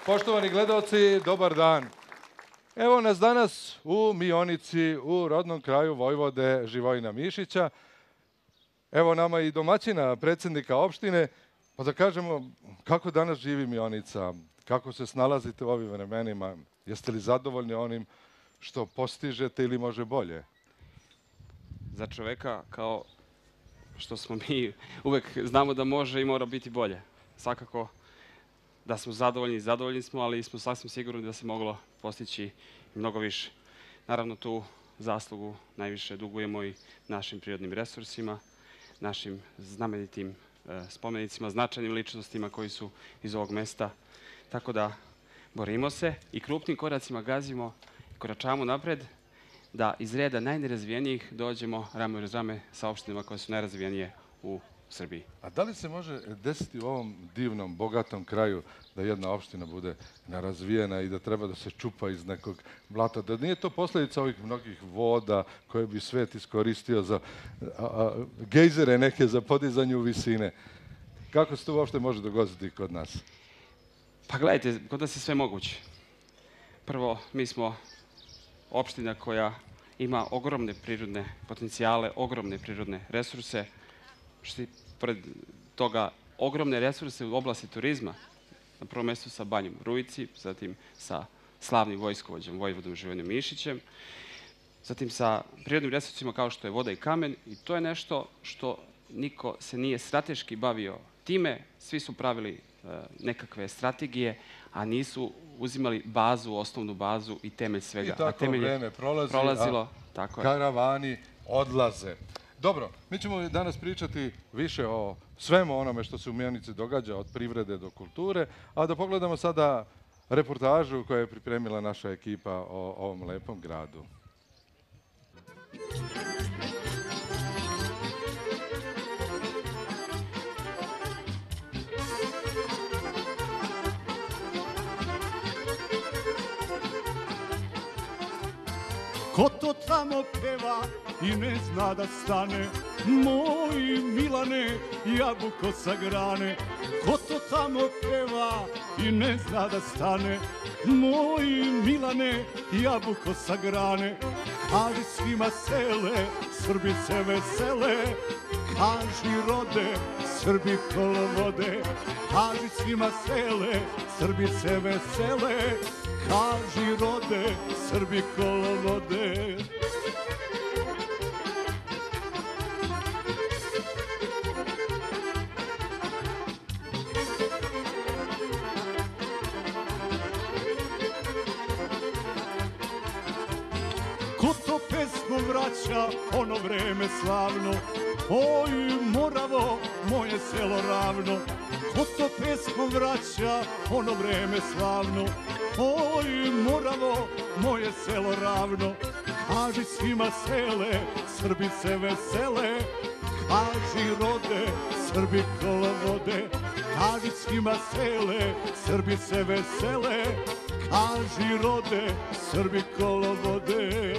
Poštovani gledaoci, dobar dan. Evo nas danas u Mionici, u rodnom kraju Vojvode Živojina Mišića. Evo nama i domaćina, predsjednika opštine, pa da kažemo kako danas živi Mionica, kako se snalazite u ovim vremenima, jeste li zadovoljni onim što postižete ili može bolje? Za čoveka kao što smo mi uvek znamo da može i mora biti bolje. Svakako da smo zadovoljni smo, ali smo sasvim sigurni da se moglo postići mnogo više. Naravno, tu zaslugu najviše dugujemo i našim prirodnim resursima, našim znamenitim spomenicima, značajnim ličnostima koji su iz ovog mesta. Tako da borimo se i krupnim koracima gazimo i koračamo napred da iz reda najnerazvijenijih dođemo rame uz rame sa opštinama koje su najrazvijenije u Srbiji. A da li se može desiti u ovom divnom, bogatom kraju da jedna opština bude nerazvijena i da treba da se čupa iz nekog blata? Da nije to posljedica ovih mnogih voda koje bi svet iskoristio za gejzere neke za podizanje u visine? Kako se to uopšte može dogoditi kod nas? Pa gledajte, kod nas je sve moguće. Prvo, mi smo opština koja ima ogromne prirodne potencijale, ogromne prirodne resurse, pored toga ogromne resurse u oblasti turizma, na prvom mjestu sa Banjom Rujici, zatim sa slavnim vojskovođom Vojvodom Živojinom Mišićem, zatim sa prirodnim resursima kao što je voda i kamen, i to je nešto što niko se nije strateški bavio time, svi su pravili nekakve strategije, a nisu uzimali bazu, osnovnu bazu i temelj svega. I tako vreme prolazi, a karavani odlaze. Dobro, mi ćemo danas pričati više o svemu onome što se u Mionici događa, od privrede do kulture, a da pogledamo sada reportažu koju je pripremila naša ekipa o ovom lepom gradu. Ko to tamo peva i ne zna da stane, moj Milane, jabuko sa grane. Ko to tamo peva i ne zna da stane, moj Milane, jabuko sa grane. Kaži svima sele, Srbi se vesele, kaži rode, Srbi kolo vode. Kaži svima sele, Srbi se vesele, kaži rode, Srbi kolo vode. Ko to pesmu vraća, ono vreme slavno, oj Moravo, moje selo ravno. Ko to pesmu vraća, ono vreme slavno, oj Moravo, moje selo ravno. Kaži svima sele, Srbi se vesele, kaži rode, Srbi kolo vode. Kaži svima sele, Srbi se vesele, kaži rode, Srbi kolo vode.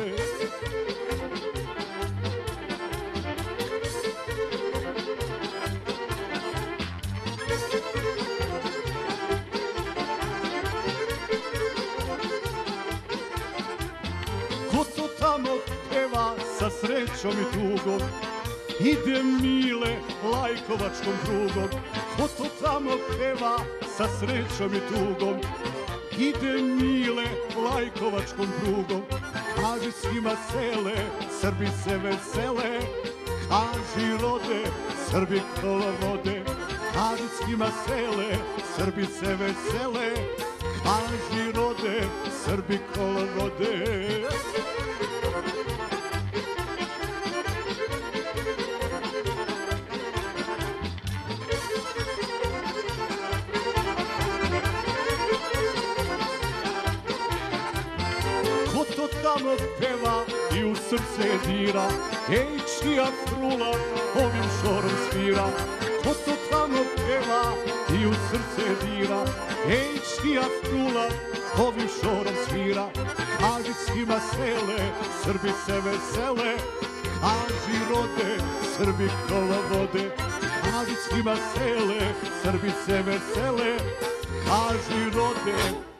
Ko to tamo peva sa srećom i tugom, ide Mile lajkovačkom prugom. Ko to tamo peva sa srećom i tugom, ide Mile lajkovačkom prugom. Kaži svima sele, Srbi se vesele, kaži rode, Srbi kolo vode. Kaži svima sele, Srbi se vesele, kaži rode, Srbi kolo vode. Ko to tamo peva i u srce dira, ej čija frula ovim šorom svira. Ko to tamo peva i u srce dira, ej čija frula ovim šorom svira. Kaži svima sele, Srbi se vesele, kaži rode, Srbi kolo vode. Kaži svima sele, Srbi se vesele, kaži rode,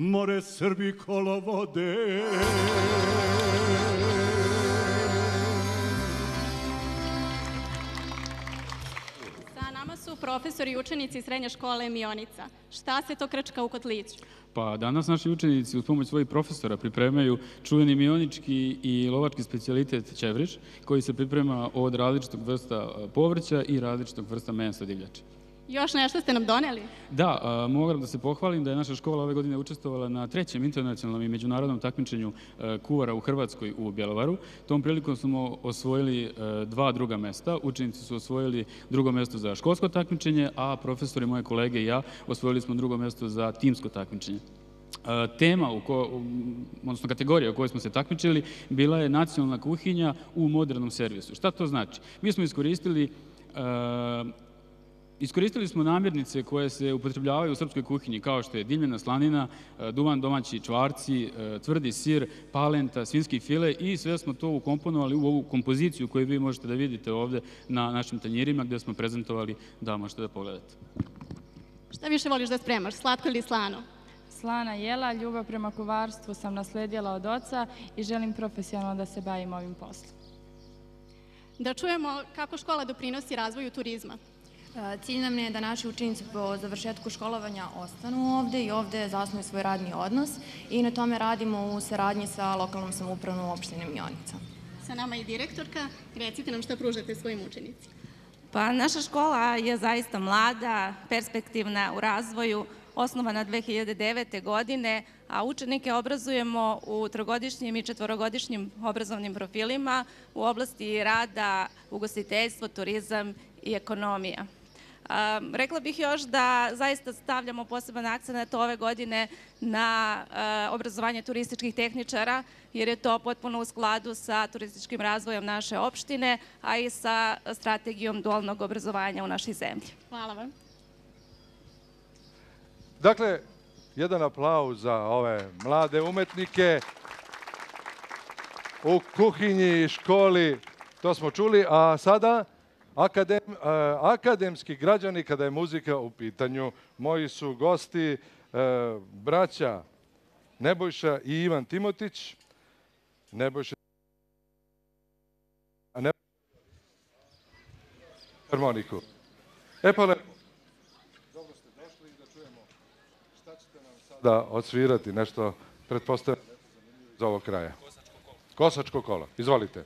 more Srbi kolovode. Sa nama su profesori i učenici srednje škole Mionica. Šta se to krčka u kotliću? Pa danas naši učenici uz pomoć svojih profesora pripremaju čuveni mionički i lovački specijalitet ćevrić, koji se priprema od različitog vrsta povrća i različitog vrsta mesa divljači. Još nešto ste nam doneli? Da, moram da se pohvalim da je naša škola ove godine učestvovala na 3. internacionalnom i međunarodnom takmičenju kuvara u Hrvatskoj u Bjelovaru. Tom prilikom smo osvojili 2 druga mesta. Učenici su osvojili drugo mesto za školsko takmičenje, a profesori, moje kolege i ja osvojili smo drugo mesto za timsko takmičenje. Tema, odnosno kategorija u kojoj smo se takmičili, bila je nacionalna kuhinja u modernom servisu. Šta to znači? Mi smo Iskoristili smo namirnice koje se upotrebljavaju u srpskoj kuhinji, kao što je dimljena slanina, duvan domaći čvarci, tvrdi sir, palenta, svinjski file i sve smo to ukomponovali u ovu kompoziciju koju vi možete da vidite ovde na našim tanjirima gde smo prezentovali, da možete da pogledate. Šta više voliš da spremaš, slatko ili slano? Slana jela, ljubav prema kuvarstvu sam nasledila od oca i želim profesionalno da se bavim ovim poslom. Da čujemo kako škola doprinosi razvoju turizma. Cilj nam je da naši učenici po završetku školovanja ostanu ovde i ovde zasnuju svoj radni odnos i na tome radimo u saradnji sa lokalnom samoupravom opštine Mionica. Sa nama i direktorka, recite nam šta pružate svojim učenicima. Pa naša škola je zaista mlada, perspektivna u razvoju, osnovana 2009. godine, a učenike obrazujemo u trogodišnjim i četvorogodišnjim obrazovnim profilima u oblasti rada, ugostiteljstvo, turizam i ekonomija. Rekla bih još da zaista stavljamo poseban akcent ove godine na obrazovanje turističkih tehničara, jer je to potpuno u skladu sa turističkim razvojem naše opštine, a i sa strategijom dualnog obrazovanja u našoj zemlji. Hvala vam. Dakle, jedan aplauz za ove mlade umetnike u kuhinji i školi, to smo čuli, a sada akademski građani kada je muzika u pitanju. Moji su gosti braća Nebojša i Ivan Timotić. Nebojša harmoniku. E pa lepo. Dobro ste došli i da čujemo šta ćete nam sada odsvirati, nešto pretpostavljeno za ovog kraja. Kosačko kolo. Izvolite.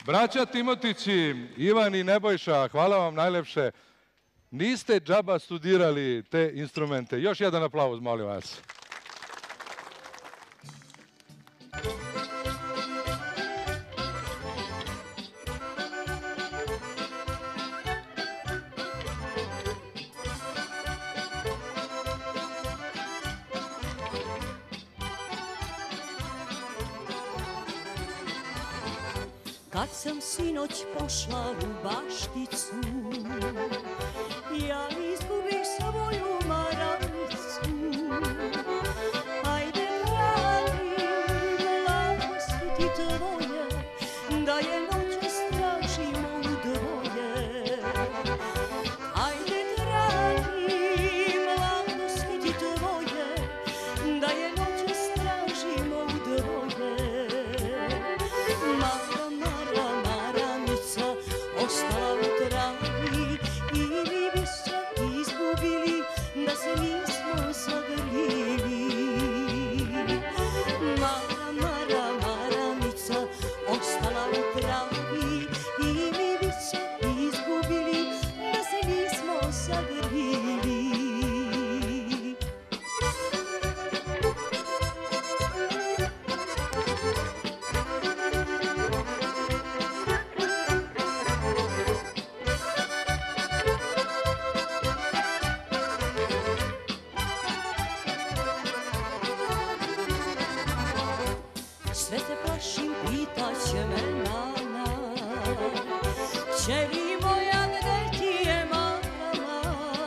Braća Timotići, Ivan i Nebojša, hvala vam najlepše. Niste džaba studirali te instrumente. Još jedan aplauz, molim vas. Kad sam sinoć pošla u Bašticu, ja izgubih svoju maramicu. Ajde, dragi, mladosti ti tvoje, da je noćas tražimo u dvoje. Ajde, dragi, mladosti ti tvoje, da je noćas tražimo u dvoje. Ostala u travi i mi bi se izgubili da se nismo zagrlili. Maramica, ostala u travi i mi bi se izgubili da se nismo zagrlili. Sve te plašim, pitaće me nana, čeri moja, gde ti je mama?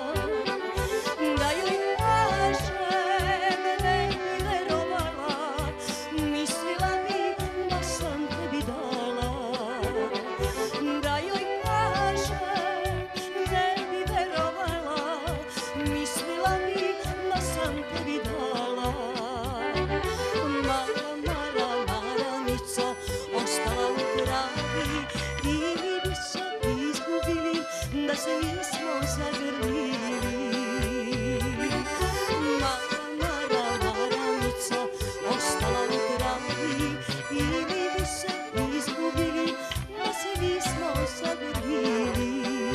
Da joj kažem, ne bi verovala, mislila bi da sam tebi dala. Da joj kažem, ne bi verovala, mislila bi da sam tebi dala. Ostala u travi i mi bi se izgubili da se nismo zagrlili. Maramica, ostala u travi i mi bi se izgubili da se nismo zagrlili.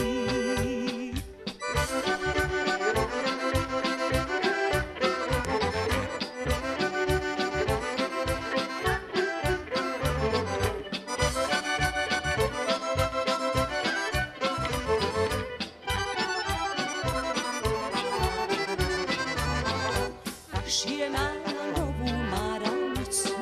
Šije na novu maramicu,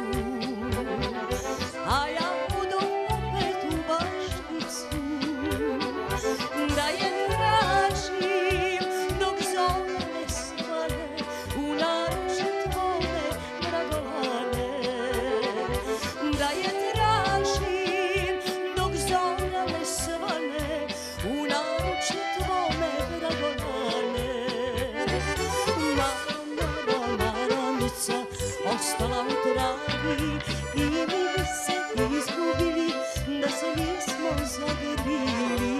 a ja budu opet u Bašticu. Da je tražim dok zore ne svane, u naruče tvome dragolane. Da je tražim dok zore ne svane, u naruče tvome dragolane. Ostala u travi i mi bi se izgubili da se nismo zagrlili.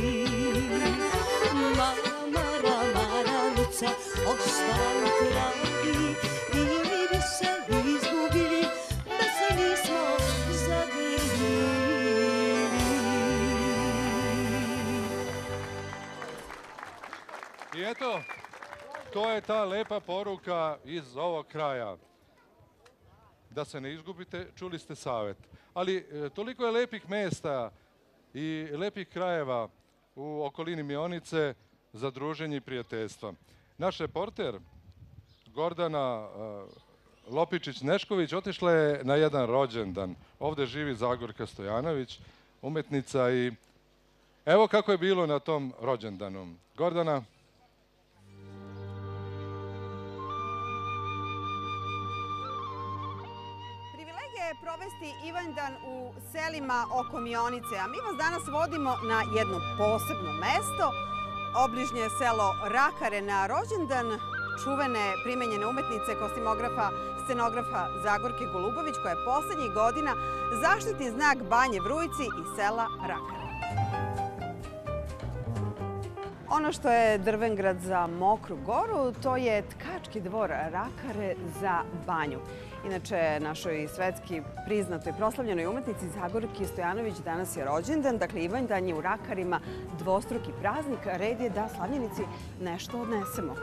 Maramica, ostala u travi i mi bi se izgubili da se nismo zagrlili. I eto, to je ta lepa poruka iz ovog kraja. Da se ne izgubite, čuli ste savjet. Ali toliko je lepih mesta i lepih krajeva u okolini Mionice za druženje i prijateljstva. Naš reporter Gordana Lopičić-Nešković otišla je na jedan rođendan. Ovde živi Zagorka Stojanović, umetnica, i evo kako je bilo na tom rođendanu. Gordana? Provesti Ivanjdan u selima oko Mionice, a mi vas danas vodimo na jedno posebno mesto, obližnje selo Rakare, na rođendan čuvene primenjene umetnice, kostimografa, scenografa Zagorke Golubović, koja je poslednjih godina zaštitni znak Banje Vrujci i sela Rakare. Ono što je Drvengrad za Mokru Goru, to je tkački dvor Rakare za banju. Inače, našoj svetski priznatoj proslavljenoj umetnici Zagorki Stojanović danas je rođendan. Dakle, Ivanjdan je u Rakarima dvostruki praznik. Red je da slavljenici nešto odnesemo.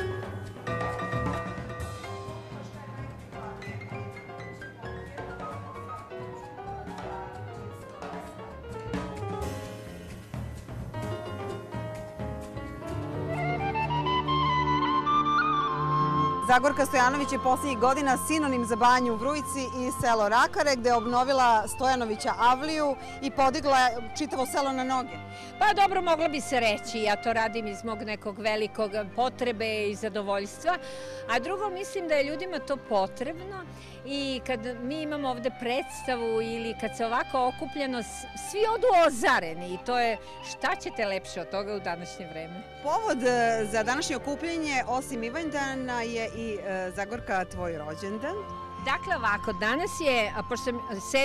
Zagorka Stojanović je posljednjih godina sinonim za banju u Vrujici i selo Rakare, gde je obnovila Stojanovića avliju i podigla čitavo selo na noge. Pa dobro, moglo bi se reći. Ja to radim iz mog nekog velikog potrebe i zadovoljstva. A drugo, mislim da je ljudima to potrebno i kad mi imamo ovde predstavu ili kad se ovako okupljeno, svi odu ozareni i to je šta ćete lepše od toga u današnje vreme. Povod za današnje okupljanje, osim Ivanjdana, je i Zagorka, tvoj rođendan. Dakle, ovako, danas je, pošto sam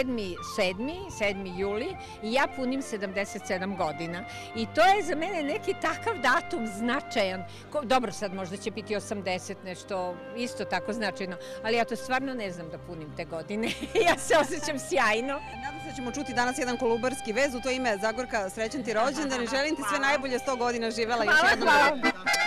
7. juli i ja punim 77 godina. I to je za mene neki takav datum značajan. Dobro, sad možda će biti 80, nešto isto tako značajno, ali ja to stvarno ne znam da punim te godine. Ja se osjećam sjajno. Nadam se da ćemo čuti danas jedan kolubarski vez. U to ime, Zagorka, srećan ti rođendan i želim ti sve najbolje, 100 godina živela. Hvala.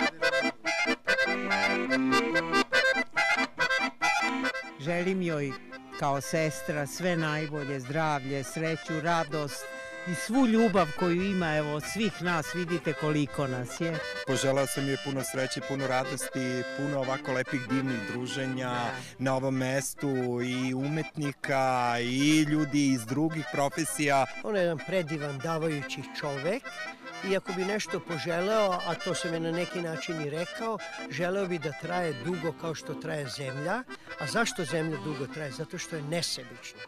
Želim joj kao sestra sve najbolje, zdravlje, sreću, radost i svu ljubav koju ima, evo, od svih nas, vidite koliko nas je. Poželao sam joj puno sreće, puno radosti, puno ovako lepih divnih druženja na ovom mestu i umetnika i ljudi iz drugih profesija. On je jedan predivan, davajući čovek. Iako bi nešto poželeo, a to sam je na neki način i rekao, želeo bi da traje dugo kao što traje zemlja. A zašto zemlja dugo traje? Zato što je nesebična.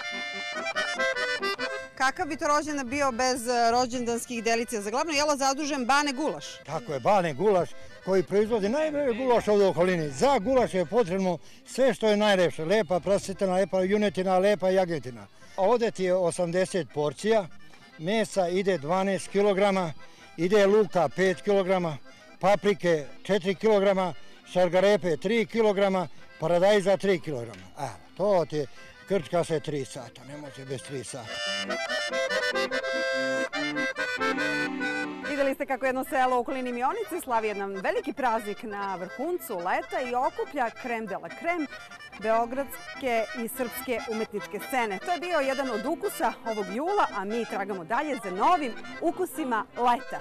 Kakav bi to rođendan bio bez rođendanskih delicija? Za glavno jelo zadužen Bane Gulaš. Tako je, Bane Gulaš koji proizvodi najbolji gulaš ovdje u okolini. Za gulaš je potrebno sve što je najlepše. Lepa prasetina, lepa junetina, lepa jagetina. Ovdje ti je 80 porcija. Mesa ide 12 kg, ide luka 5 kg, paprike 4 kg, šargarepe 3 kg, paradajza 3 kg. To ti krčka se 3 sata, ne može bez 3 sata. Videli ste kako jedno selo u okolini Mionice slavi jedan veliki praznik na vrhuncu leta i okuplja krem de la krem beogradske i srpske umetničke scene. To je bio jedan od ukusa ovog jula, a mi tragamo dalje za novim ukusima leta.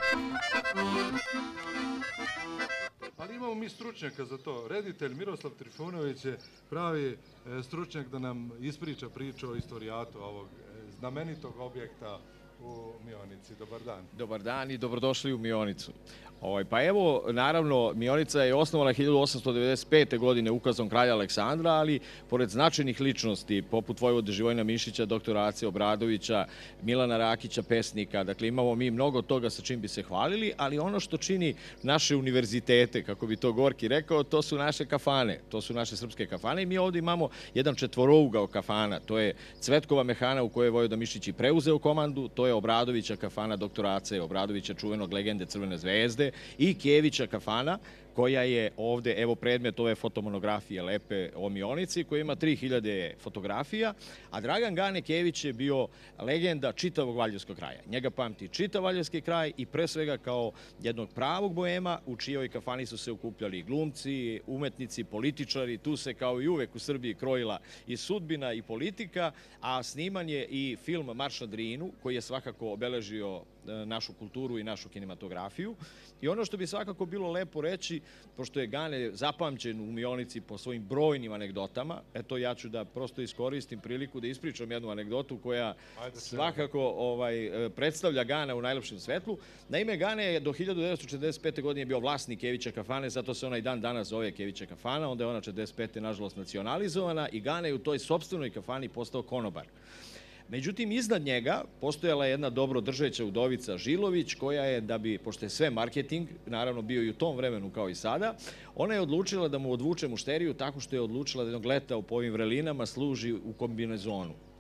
Ali imamo mi stručnjaka za to. Reditelj Miroslav Trifunović je pravi stručnjak da nam ispriča priču o istorijatu ovog znamenitog objekta u Mionici. Dobar dan. Dobar dan i dobrodošli u Mionicu. Pa evo, naravno, Mionica je osnovana 1895. godine ukazom kralja Aleksandra, ali pored značajnih ličnosti, poput vojvode Živojina Mišića, doktora Ace Obradovića, Milana Rakića, pesnika, dakle imamo mi mnogo toga sa čim bi se hvalili, ali ono što čini naše univerzitete, kako bi to Gorki rekao, to su naše kafane, to su naše srpske kafane i mi ovdje imamo jedan četvorougao kafana, to je Cvetkova mehana u kojoj je vojvoda Mišić i preuzeo komandu, to je Obradovića kafana doktora Ace Obradovića, čuvenog legende Crvene zvezde, i Kevića kafana, koja je ovde, evo predmet ove fotomonografije lepe o Mionici, koja ima 3000 fotografija, a Dragan Gane Kević je bio legenda čitavog Valjevskog kraja. Njega pamti čitav Valjevski kraj i pre svega kao jednog pravog boema, u čijoj kafani su se okupljali glumci, umetnici, političari, tu se kao i uvek u Srbiji krojila i sudbina i politika, a sniman je i film Marš na Drinu, koji je svakako obeležio našu kulturu i našu kinematografiju. I ono što bi svakako bilo lepo reći, pošto je Gane zapamćen u Mionici po svojim brojnim anegdotama, eto ja ću da prosto iskoristim priliku da ispričam jednu anegdotu koja svakako predstavlja Gana u najlepšem svetlu. Naime, Gane je do 1945. godine bio vlasnik Kevića kafane, zato se ona i dan danas zove Kevića kafana, onda je ona 1945. nažalost nacionalizovana i Gane je u toj sopstvenoj kafani postao konobar. Međutim, iznad njega postojala je jedna dobro držeća udovica Žilović, koja je, da bi, pošto je sve marketing, naravno bio i u tom vremenu kao i sada, ona je odlučila da mu odvuče mušteriju tako što je odlučila da jednog leta po ovim vrelinama služi u kombinezonu.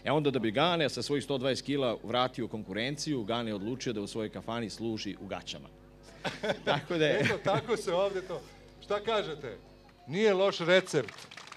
Onda da bi Gane sa svojih 120 kila vratio konkurenciju, Gane je odlučio da u svojoj kafani služi u gaćama. Tako da je... Eto, tako se ovdje to... Šta kažete? Nije loš recept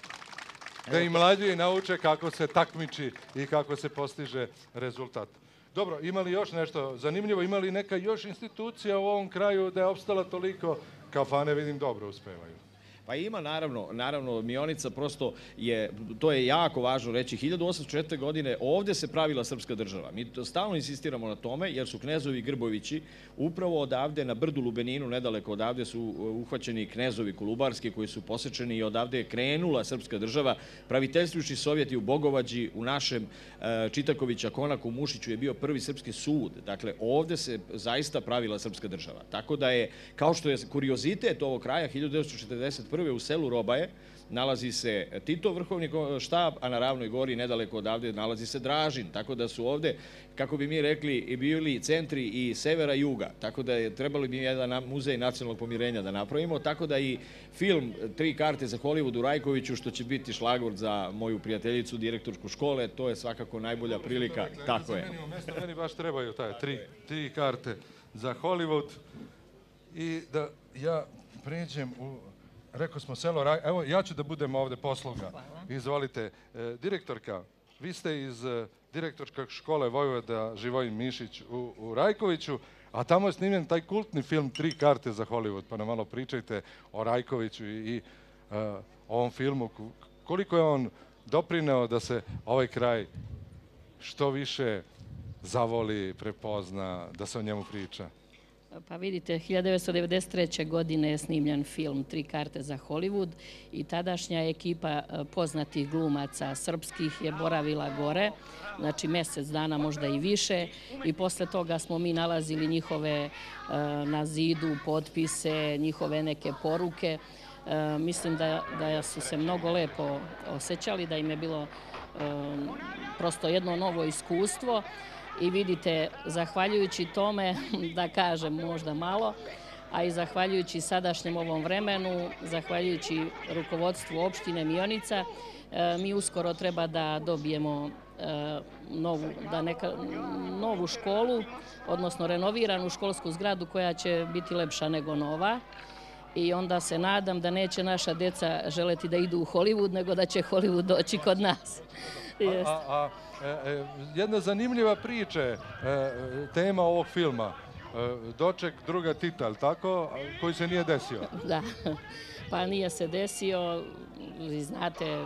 da i mlađi nauče kako se takmiči i kako se postiže rezultat. Dobro, ima li još nešto zanimljivo? Ima li neka još institucija u ovom kraju da je opstala toliko? Kafane, vidim, dobro uspevaju. Pa ima, naravno, Mionica prosto je, to je jako važno reći, 1804. godine ovde se pravila srpska država. Mi stalno insistiramo na tome, jer su knezovi Grbovići upravo odavde na brdu Lubeninu, nedaleko odavde su uhvaćeni knezovi Kolubarski koji su posečeni i odavde je krenula srpska država. Praviteljstvujući Sovjeti u Bogovađi, u našem Čitakovića Konaku Mušiću je bio prvi srpski sud. Dakle, ovde se zaista pravila srpska država. Tako da je, kao što je kuriozitet ovog kraja, 1941. u selu Robaje nalazi se Titov vrhovni štab, a na Ravnoj gori nedaleko odavde nalazi se Dražin. Tako da su ovde, kako bi mi rekli, i bili centri i severa i juga. Tako da je trebali bi jedan muzej nacionalnog pomirenja da napravimo. Tako da i film 3 karte za Hollywood u Rajkoviću, što će biti šlagvort za moju prijateljicu, direktorku škole, to je svakako najbolja prilika. Tako je. Meni baš trebaju taj 3 karte za Hollywood. I da ja pređem u... Rekao smo selo Raj... Evo, ja ću da budem ovde posluga. Izvolite. Direktorka, vi ste iz direktorske škole Vojvoda Živojin Mišić u Rajkoviću, a tamo je snimljen taj kultni film 3 karte za Hollywood, pa nam malo pričajte o Rajkoviću i ovom filmu. Koliko je on doprineo da se ovaj kraj što više zavoli, prepozna, da se o njemu priča? Pa vidite, 1993. godine je snimljen film 3 karte za Hollywood i tadašnja ekipa poznatih glumaca srpskih je boravila gore, znači mjesec dana, možda i više, i posle toga smo mi nalazili njihove na zidu potpise, njihove neke poruke. Mislim da su se mnogo lepo osjećali, da im je bilo prosto jedno novo iskustvo. I vidite, zahvaljujući tome, da kažem možda malo, a i zahvaljujući sadašnjem ovom vremenu, zahvaljujući rukovodstvu opštine Mionica, mi uskoro treba da dobijemo novu školu, odnosno renoviranu školsku zgradu koja će biti lepša nego nova. I onda se nadam da neće naša deca želeti da idu u Hollywood, nego da će Hollywood doći kod nas. Jedna zanimljiva priča, tema ovog filma, doček druga Tita, ali tako, koji se nije desio? Da, pa nije se desio, vi znate,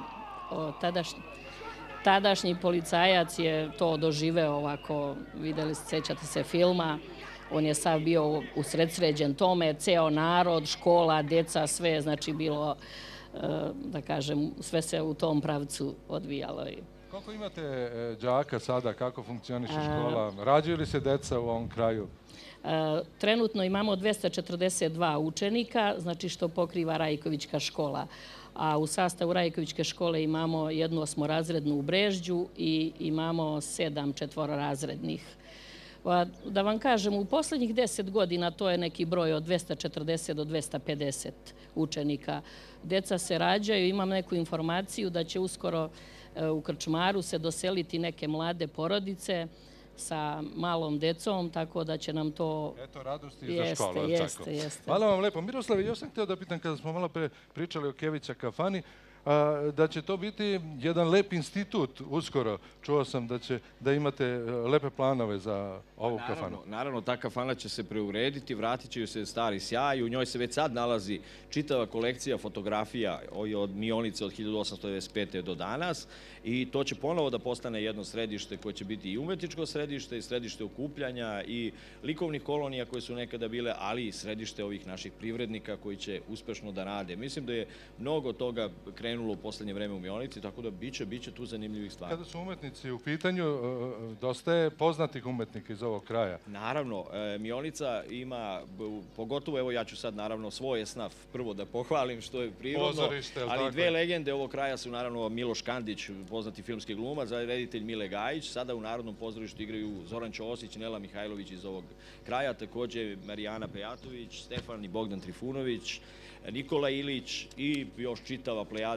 tadašnji policajac je to doživeo ovako, videli, sećate se filma, on je sav bio usredsređen tome, ceo narod, škola, deca, sve, znači bilo, da kažem, sve se u tom pravcu odvijalo. Koliko imate đaka sada, kako funkcioniše škola? Rađaju li se deca u ovom kraju? Trenutno imamo 242 učenika, znači što pokriva Rajkovićka škola. A u sastavu Rajkovićke škole imamo 1 osmorazrednu u Brežđu i imamo 7 četvororazrednih. Da vam kažem, u poslednjih 10 godina to je neki broj od 240 do 250 učenika. Deca se rađaju, imam neku informaciju da će uskoro u Krčmaru se doseliti neke mlade porodice sa malom decom, tako da će nam to... Eto, radosti za školu. Jeste. Hvala vam lepo. Miroslave, još sam htio da pitam, kada smo malo pre pričali o Kevića kafani, da će to biti jedan lep institut uskoro. Čuo sam da imate lepe planove za ovu kafanu. Naravno, ta kafana će se preurediti, vratit će joj se stari sjaj. U njoj se već sad nalazi čitava kolekcija fotografija od Mionice od 1895. do danas i to će ponovo da postane jedno središte koje će biti i umetničko središte i središte okupljanja i likovnih kolonija koje su nekada bile, ali i središte ovih naših privrednika koji će uspešno da rade. Mislim da je mnogo toga krenulo u poslednje vreme u Mionici, tako da biće tu zanimljivih stvari. Kada su umetnici u pitanju, dosta je poznatih umetnika iz ovog kraja. Naravno, Mionica ima, pogotovo, evo ja ću sad naravno svoj esnaf prvo da pohvalim, što je prirodno, ali 2 legende ovog kraja su naravno Miloš Kandić, poznati filmski glumac, reditelj Mile Gajić, sada u Narodnom pozorištu igraju Zoran Ćosić, Nela Mihajlović iz ovog kraja, takođe Marijana Pejatović, Stefan i Bogdan Trifunović, Nikola Ilić i još čitava plejada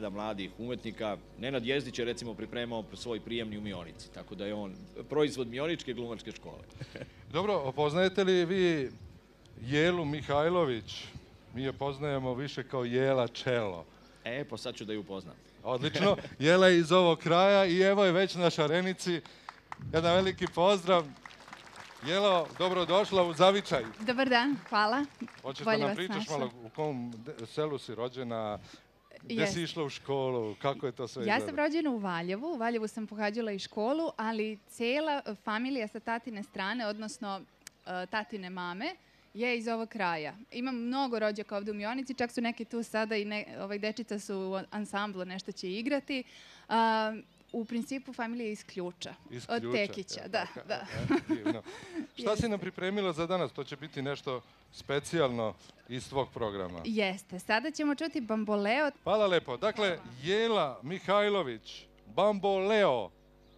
talenta, mladih umetnika. Nenad Jezdić je recimo pripremao svoj prijemni u Mionici, tako da je on proizvod Mioničke glumačke škole. Dobro, poznajete li vi Jelu Mihajlović? Mi je poznajemo više kao Jela Čelo. Pa sad ću da ju upoznam. Odlično, Jela je iz ovog kraja i evo je već na šarenici. Jedan veliki pozdrav. Jelo, dobrodošla u Zavičaj. Dobar dan, hvala. Hoćeš da nam pričaš malo u kom selu si rođena, gde si išla u školu, kako je to sve izgleda? Ja sam rođena u Valjevu. U Valjevu sam pohađala i školu, ali cela familija sa tatine strane, odnosno tatine mame, je iz ovog kraja. Imam mnogo rođaka ovde u Mionici, čak su neki tu sada i dečica su u ansamblu, nešto će igrati. U principu familija je iz Ključa, od Tekića. Da. Šta si nam pripremila za danas? To će biti nešto specijalno iz tvog programa. Jeste. Sada ćemo čuti Bamboleo. Hvala lepo. Dakle, Jela Mihajlović, Bamboleo.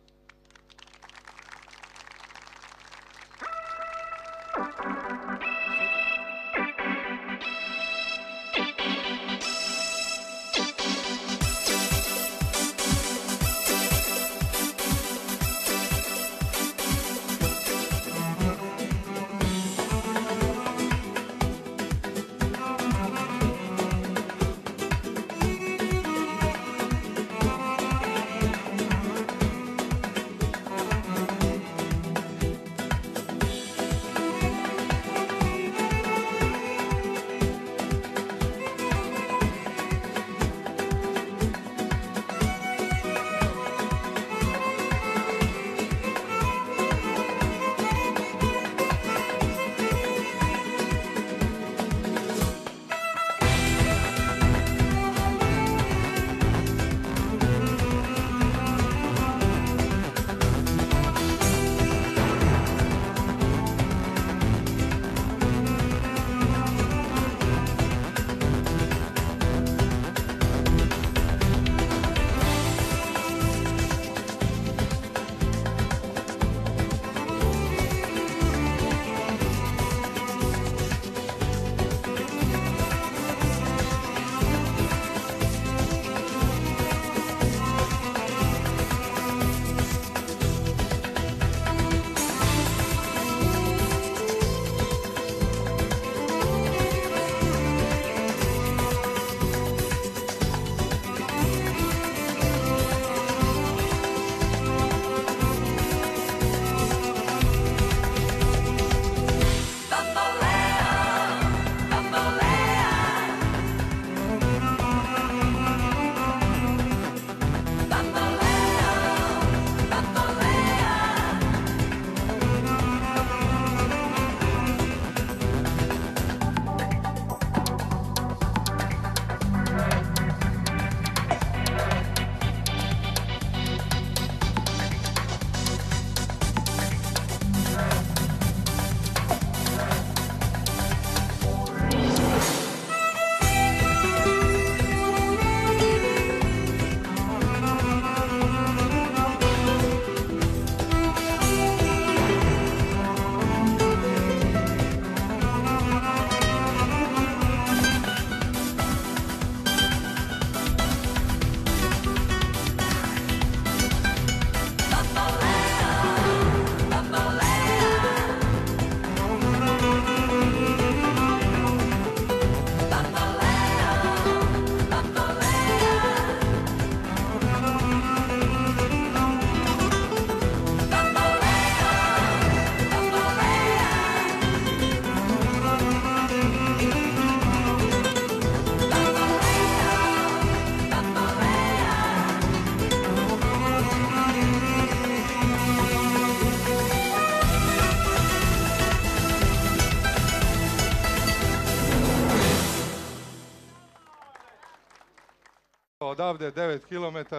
Odavde 9 km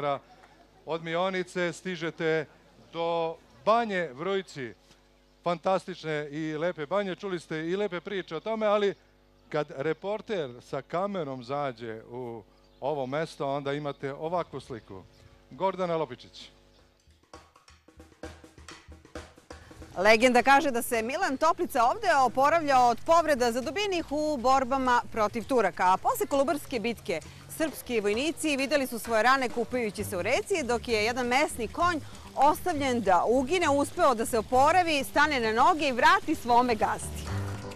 od Mionice stižete do Banje Vrujci. Fantastične i lepe banje, čuli ste i lepe priče o tome, ali kad reporter sa kamerom zađe u ovo mesto, onda imate ovakvu sliku. Gordana Lopičić. Legenda kaže da se Milan Toplica ovde oporavljao od povreda zadobijenih u borbama protiv Turaka, a posle Kolubarske bitke Srpski vojnici videli su svoje rane kupajući se u reci, dok je jedan mesni konj ostavljen da ugine, uspeo da se oporavi, stane na noge i vrati svome gazdi.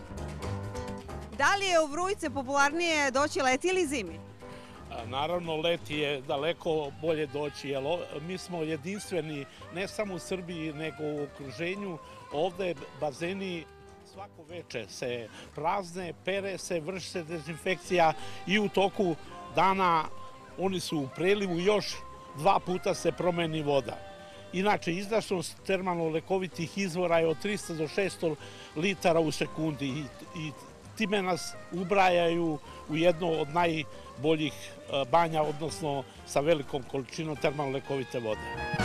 Da li je u Vrujce popularnije doći leti ili zimi? Naravno, leti je daleko bolje doći, jer mi smo jedinstveni ne samo u Srbiji, nego u okruženju. Ovde bazeni svako veče se prazne, pere se, vrši se dezinfekcija i u toku dana oni su u prelivu, još 2 puta se promeni voda. Inače, izdašnost termalno-lekovitih izvora je od 300 do 600 litara u sekundi i time nas ubrajaju u jedno od najboljih banja, odnosno sa velikom količinom termalno-lekovite vode.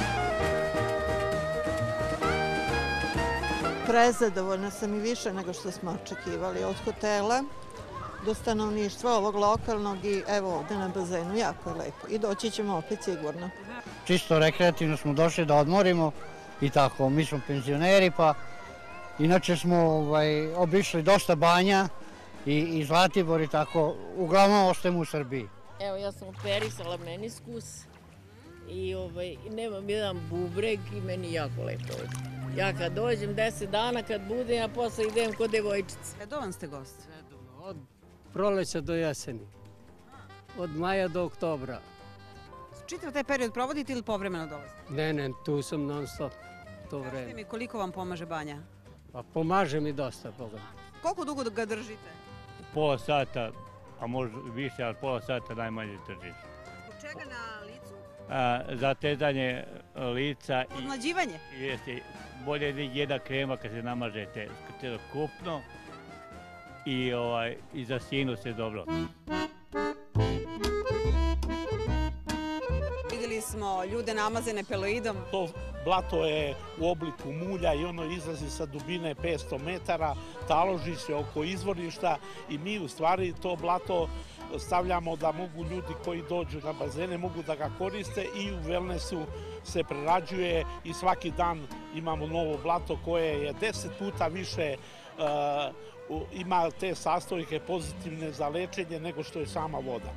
Prezadovoljna sam i više nego što smo očekivali, od hotela do stanovništva ovog lokalnog i evo ovde na bazenu, jako je lepo i doći ćemo opet sigurno. Čisto rekreativno smo došli da odmorimo i tako, mi smo penzioneri pa inače smo obišli dosta banja i Zlatibor i tako, uglavnom ostajemo u Srbiji. Evo, ja sam operisala meniskus i nemam jedan bubreg i meni jako lepo ovdje. Ja kad dođem 10 dana, kad budem, ja posle idem kod devojčice. Redovan ste gost? Od proleća do jeseni, od maja do oktobra. Čitav taj period provodite ili povremeno dolazite? Ne, tu sam non stop, to vreme. Kažete mi koliko vam pomaže banja? Pa pomaže mi dosta, Boga. Koliko dugo ga držite? Pola sata, a možda više, ali pola sata najmanje držiš. Zbog čega na licu? Zatezanje lica. Odmlađivanje? Jeste, bolje je jedna krema kad se namažete celokupno i za sinu se dobro. Vidjeli smo ljude namazene peloidom. To blato je u obliku mulja i ono izlazi sa dubine 500 metara, taloži se oko izvorišta i mi u stvari to blato stavljamo da mogu ljudi koji dođu na bazene mogu da ga koriste i u wellnessu se prerađuje i svaki dan imamo novo blato koje je 10 puta više, ima te sastojke pozitivne za lečenje nego što je sama voda.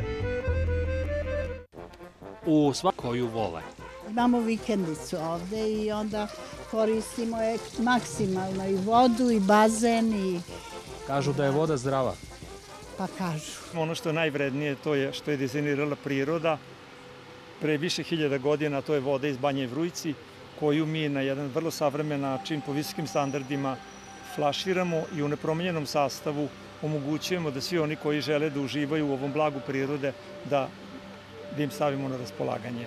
U koju vole. Imamo vikendicu ovde i onda koristimo maksimalno i vodu i bazen. Kažu da je voda zdrava. Pa kažu. Ono što je najvrednije to je što je dizajnirala priroda. Pre više hiljada godina to je voda iz Banje Vrujci koju mi na jedan vrlo savremen način po visokim standardima flaširamo i u nepromenjenom sastavu omogućujemo da svi oni koji žele da uživaju u ovom blagu prirode da im stavimo na raspolaganje.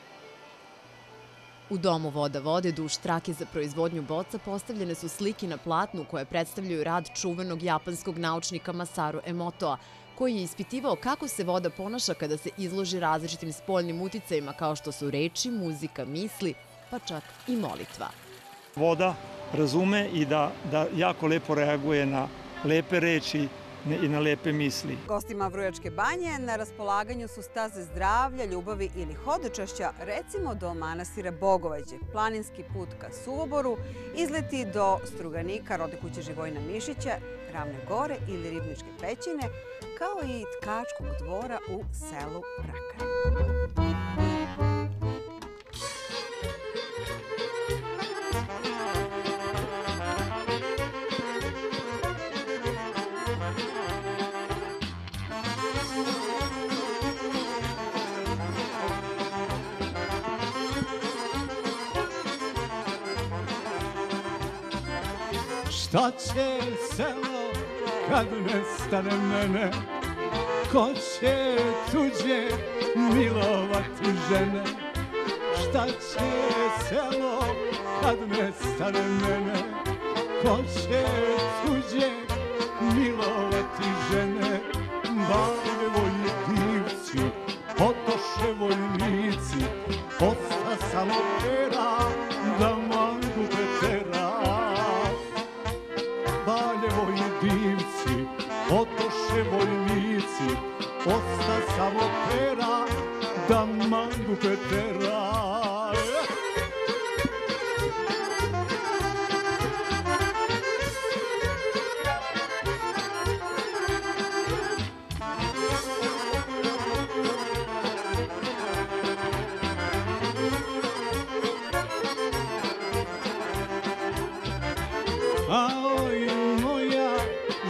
U domu Voda vode duž trake za proizvodnju boca postavljene su slike na platnu koje predstavljaju rad čuvenog japanskog naučnika Masaru Emotoa, koji je ispitivao kako se voda ponaša kada se izloži različitim spoljnim uticajima kao što su reči, muzika, misli, pa čak i molitva. Voda razume i da jako lepo reaguje na lepe reči i na lepe misli. Gostima Vruječke banje na raspolaganju su staze zdravlja, ljubavi ili hodočašća, recimo do manastira Bogovađe, planinski put ka Suvoboru, izleti do Struganika, rode kuće Živojina Mišića, Ravne gore ili Ribničke pećine, kao i Tkačkog dvora u selu Rakare. Šta će selo kad nestane mene? Ko će tuđe milovati žene? Šta će selo kad nestane mene? Ko će tuđe milovati žene? Bale vojni divci, odoše vojnici, osta samo pera da mangu petera. Baljevoji divci, otoše vojnici, osta samo pera, da mangu petera.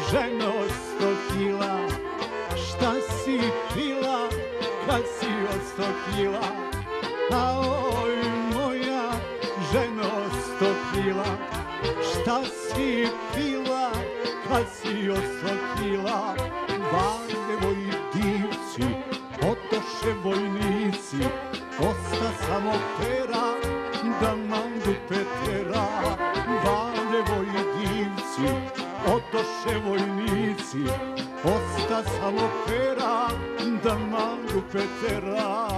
ženo 100 kila, šta si pila kad si od 100 kila? Aoj moja ženo 100 kila, šta si pila kad si od 100 kila? Valjevo i divci, otoše vojnici, osta samo pera da mandu petera. Valjevo i divci, otoše vojnici, osta samo pera da mandu petera.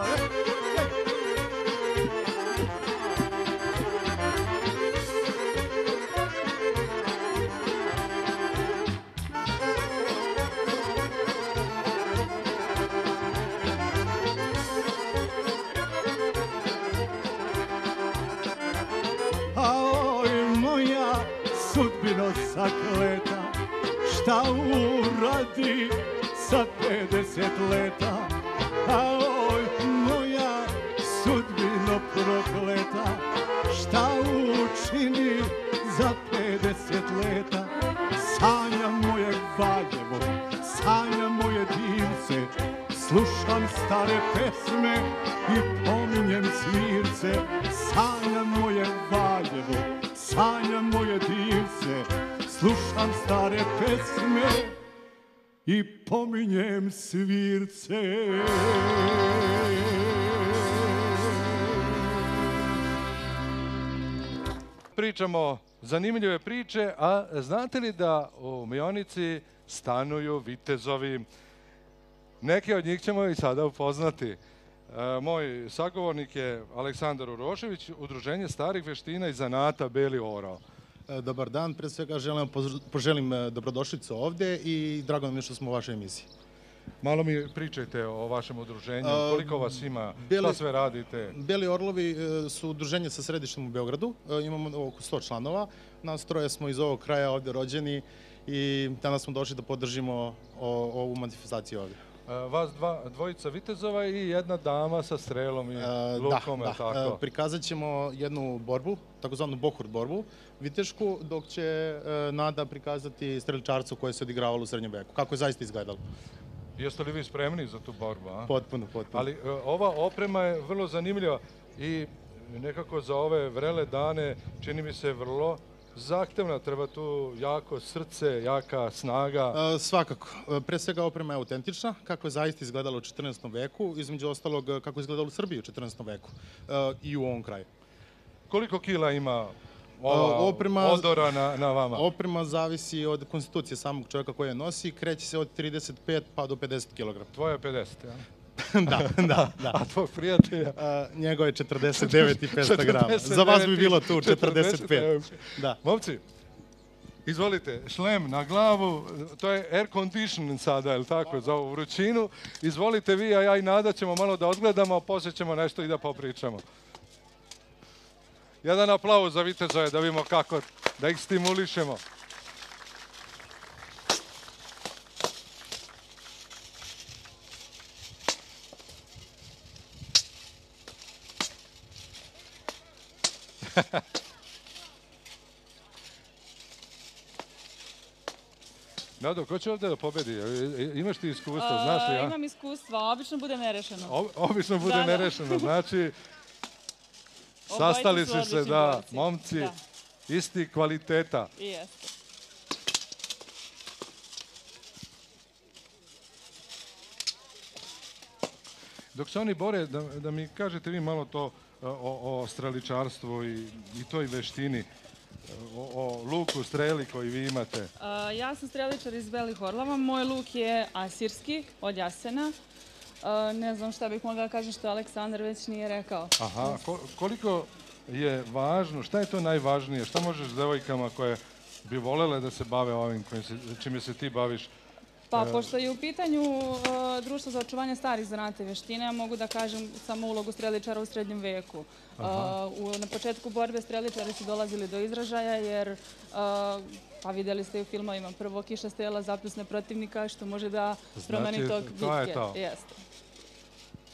Sudbino sakleta, šta uradi sa 50 leta? Aoj, moja sudbino prokleta, šta učini za 50 leta? Sanja moje Valjevo, sanja moje divce, slušam stare pesme i pominjem svirce. Sanja moje Valjevo, sanja moje divce, slušam stare pesme i pominjem svirce. Pričamo zanimljive priče, a znate li da u Mionici stanuju vitezovi? Neke od njih ćemo i sada upoznati. Moj sagovornik je Aleksandar Urošević, Udruženje starih veština i zanata Beli orao. Dobar dan, pre svega poželim dobrodošlicu ovde i drago nam je što smo u vašoj emisiji. Malo mi pričajte o vašem udruženju, koliko vas ima, šta sve radite? Beli orlovi su udruženje sa središtem u Beogradu, imamo oko 100 članova, nas troje smo iz ovog kraja ovde rođeni i danas smo došli da podržimo ovu manifestaciju ovde. Vas dvojica vitezova i jedna dama sa strelom i lukom, je tako? Da. Prikazat ćemo jednu borbu, takozvanu Bohurt borbu, vitešku, dok će Nada prikazati streličarcu koje se odigravalo u srednjem veku. Kako je zaista izgledalo? Jeste li vi spremni za tu borbu? Potpuno. Ali ova oprema je vrlo zanimljiva i nekako za ove vrele dane čini mi se vrlo zahtevna, treba tu jako srce, jaka snaga. Svakako. Pre svega oprema je autentična, kako je zaista izgledalo u 14. veku, između ostalog kako je izgledalo u Srbiji u 14. veku i u ovom kraju. Koliko kila ima ova odora na vama? Oprema zavisi od konstitucije samog čovjeka koji je nosi, kreće se od 35 pa do 50 kg. Tvoje je 50, ja? Da. A tvoj prijatelja? Njegov je 49 i 500 grama. Za vas bi bilo tu 45. Momci, izvolite, šlem na glavu, to je air condition sada, je li tako, za ovu vrućinu. Izvolite vi, a ja i Nada ćemo malo da odgledamo, a poslije ćemo nešto i da popričamo. Jedan aplauz za vitezove, da vidimo kako da ih stimulišemo. Nado, ko će ovdje da pobedi? Imaš ti iskustvo, znaš li? Imam iskustva, obično bude nerešeno. Obično bude nerešeno, znači sastali su se, da, momci isti kvaliteta. I jeste. Dok se oni bore, da mi kažete vi malo to o streličarstvu i toj veštini, o luku, streli koji vi imate. Ja sam streličar iz Belih Orlova. Moj luk je asirski, od jasena. Ne znam šta bih mogla da kažem što Aleksandar već nije rekao. Aha, koliko je važno, šta je to najvažnije? Šta možeš s devojkama koje bi volele da se bave ovim čime se ti baviš? Pa, pošto je u pitanju Društvo za očuvanje starih zanata i veštine, ja mogu da kažem samo ulogu streličara u srednjem veku. Na početku borbe streličari su dolazili do izražaja jer, pa vidjeli ste u filmovima, prvo kiša strela zapljusne protivnika što može da promeni tok bitke. To je to.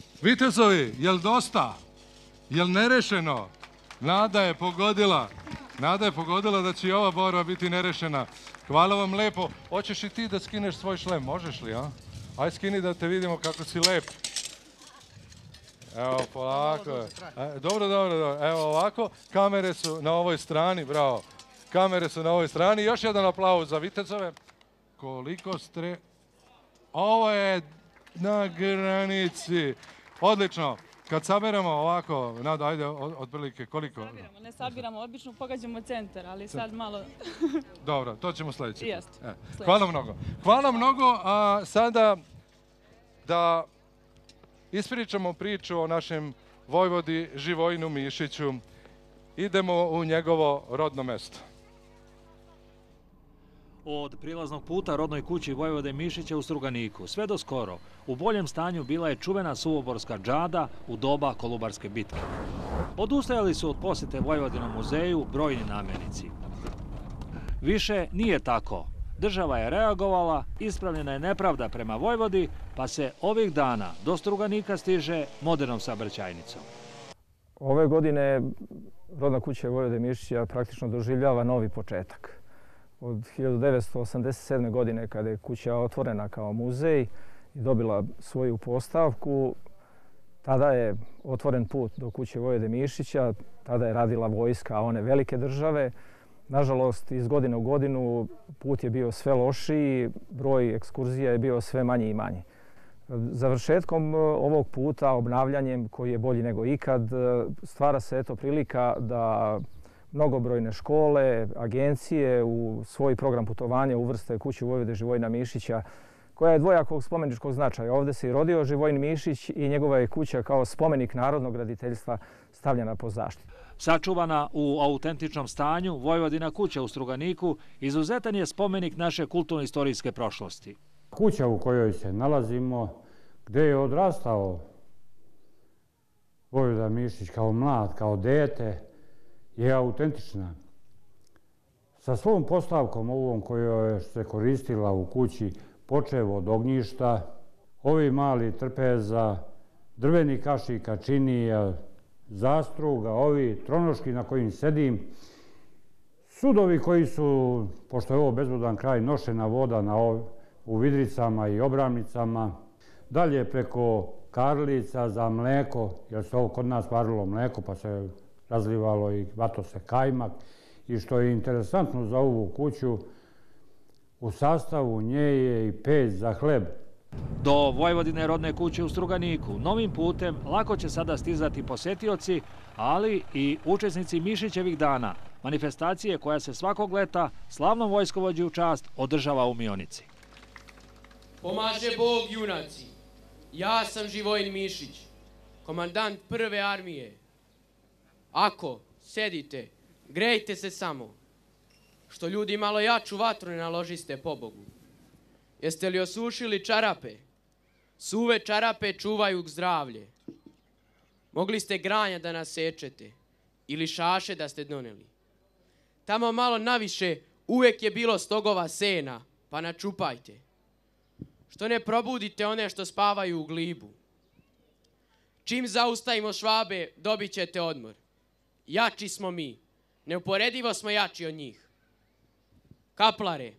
Vitezovi, jel dosta? Jel nerešeno? Nada je pogodila. Nada je pogodila da će i ova borba biti nerešena. Hvala vam lepo. Hoćeš i ti da skineš svoj šlem, možeš li, a? Aj skini da te vidimo kako si lep. Evo, polako. Dobro. Evo ovako, kamere su na ovoj strani, bravo. Kamere su na ovoj strani. Još jedan aplauz za vitezove. Koliko Ovo je na granici. Odlično. Kad saberemo ovako, Nada, ajde, otprilike, koliko? Ne sabiramo, obično pogađamo centar, ali sad malo... Dobro, to ćemo sljedeći. Jeste. Hvala mnogo. Hvala mnogo, a sada da ispričamo priču o našem vojvodi Živojinu Mišiću. Idemo u njegovo rodno mesto. Od prilaznog puta rodnoj kući Vojvode Mišića u Struganiku sve do skoro u boljem stanju bila je čuvena suvoborska džada u doba Kolubarske bitke. Odustajali su od posjete Vojvodinom muzeju brojni namirnici. Više nije tako. Država je reagovala, ispravljena je nepravda prema Vojvodi, pa se ovih dana do Struganika stiže modernom saobraćajnicom. Ove godine rodna kuća Vojvode Mišića praktično doživljava novi početak. Od 1987. godine kada je kuća otvorena kao muzej i dobila svoju postavku, tada je otvoren put do kuće Vojvode Mišića, tada je radila vojska one velike države. Nažalost, iz godine u godinu put je bio sve lošiji, broj ekskurzija je bio sve manji i manji. Završetkom ovog puta, obnavljanjem koji je bolji nego ikad, stvara se prilika da mnogobrojne škole, agencije u svoj program putovanja uvrste kuću Vojvode Živojina Mišića, koja je dvojakog spomeničkog značaja. Ovdje se i rodio Živojin Mišić i njegova je kuća kao spomenik narodnog graditeljstva stavljena pod zaštitu. Sačuvana u autentičnom stanju, Vojvodina kuća u Struganiku izuzetan je spomenik naše kulturno-istorijske prošlosti. Kuća u kojoj se nalazimo, gdje je odrastao Vojvoda Mišić kao mlad, kao dete, je autentična. Sa svom postavkom ovom koju se koristila u kući, počev od ognjišta, ovi mali trpeza, drveni kašika, činija, zastruga, ovi tronoški na kojim sedim, sudovi koji su, pošto je ovo bezvodan kraj, nošena voda u vidricama i obramnicama, dalje preko karlica za mleko, jer se ovo kod nas varilo mleko pa se razlivalo i vato se kajmak. I što je interesantno za ovu kuću, u sastavu nje je i peć za hleb. Do Vojvodine rodne kuće u Struganiku novim putem lako će sada stizati posetioci, ali i učesnici Mišićevih dana, manifestacije koja se svakog leta slavnom vojskovođi u čast održava u Mionici. Pomaže Bog, junaci. Ja sam Živojin Mišić, komandant prve armije. Ako sedite, grejte se samo, što ljudi malo jaču vatru ne naložiste pobogu. Jeste li osušili čarape? Suve čarape čuvaju zdravlje. Mogli ste granja da nasečete ili šaše da ste doneli. Tamo malo naviše uvek je bilo stogova sena, pa načupajte. Što ne probudite one što spavaju u glibu? Čim zaustavimo Švabe, dobit ćete odmor. Jači smo mi, neuporedivo smo jači od njih. Kaplare,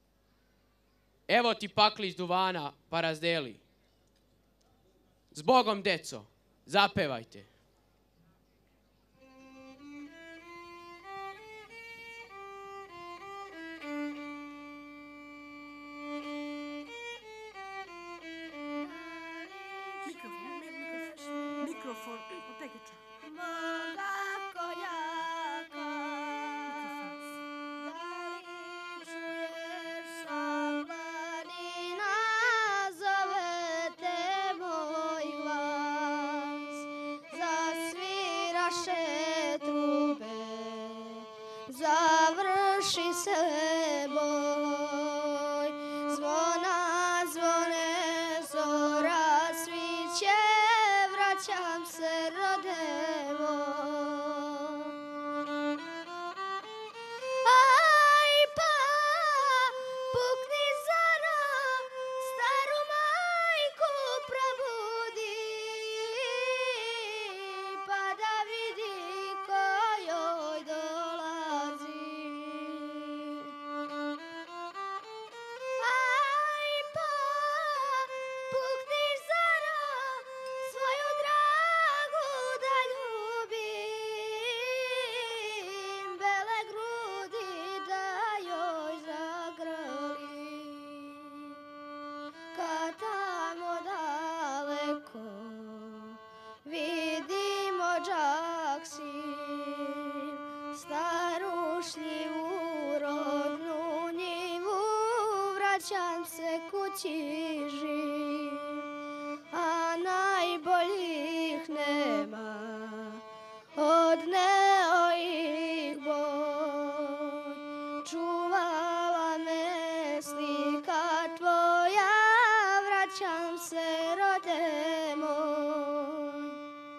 evo ti paklić duvana, pa razdeli. Zbogom, deco, zapevajte. Mikrofon, otegiča. Završi se boj, zvona zvone, zora sviće, vraćam se rode moj. vraćam se kući živ, a najboljih nema od neojih boj. Čuvala me slika tvoja, vraćam se rode moj.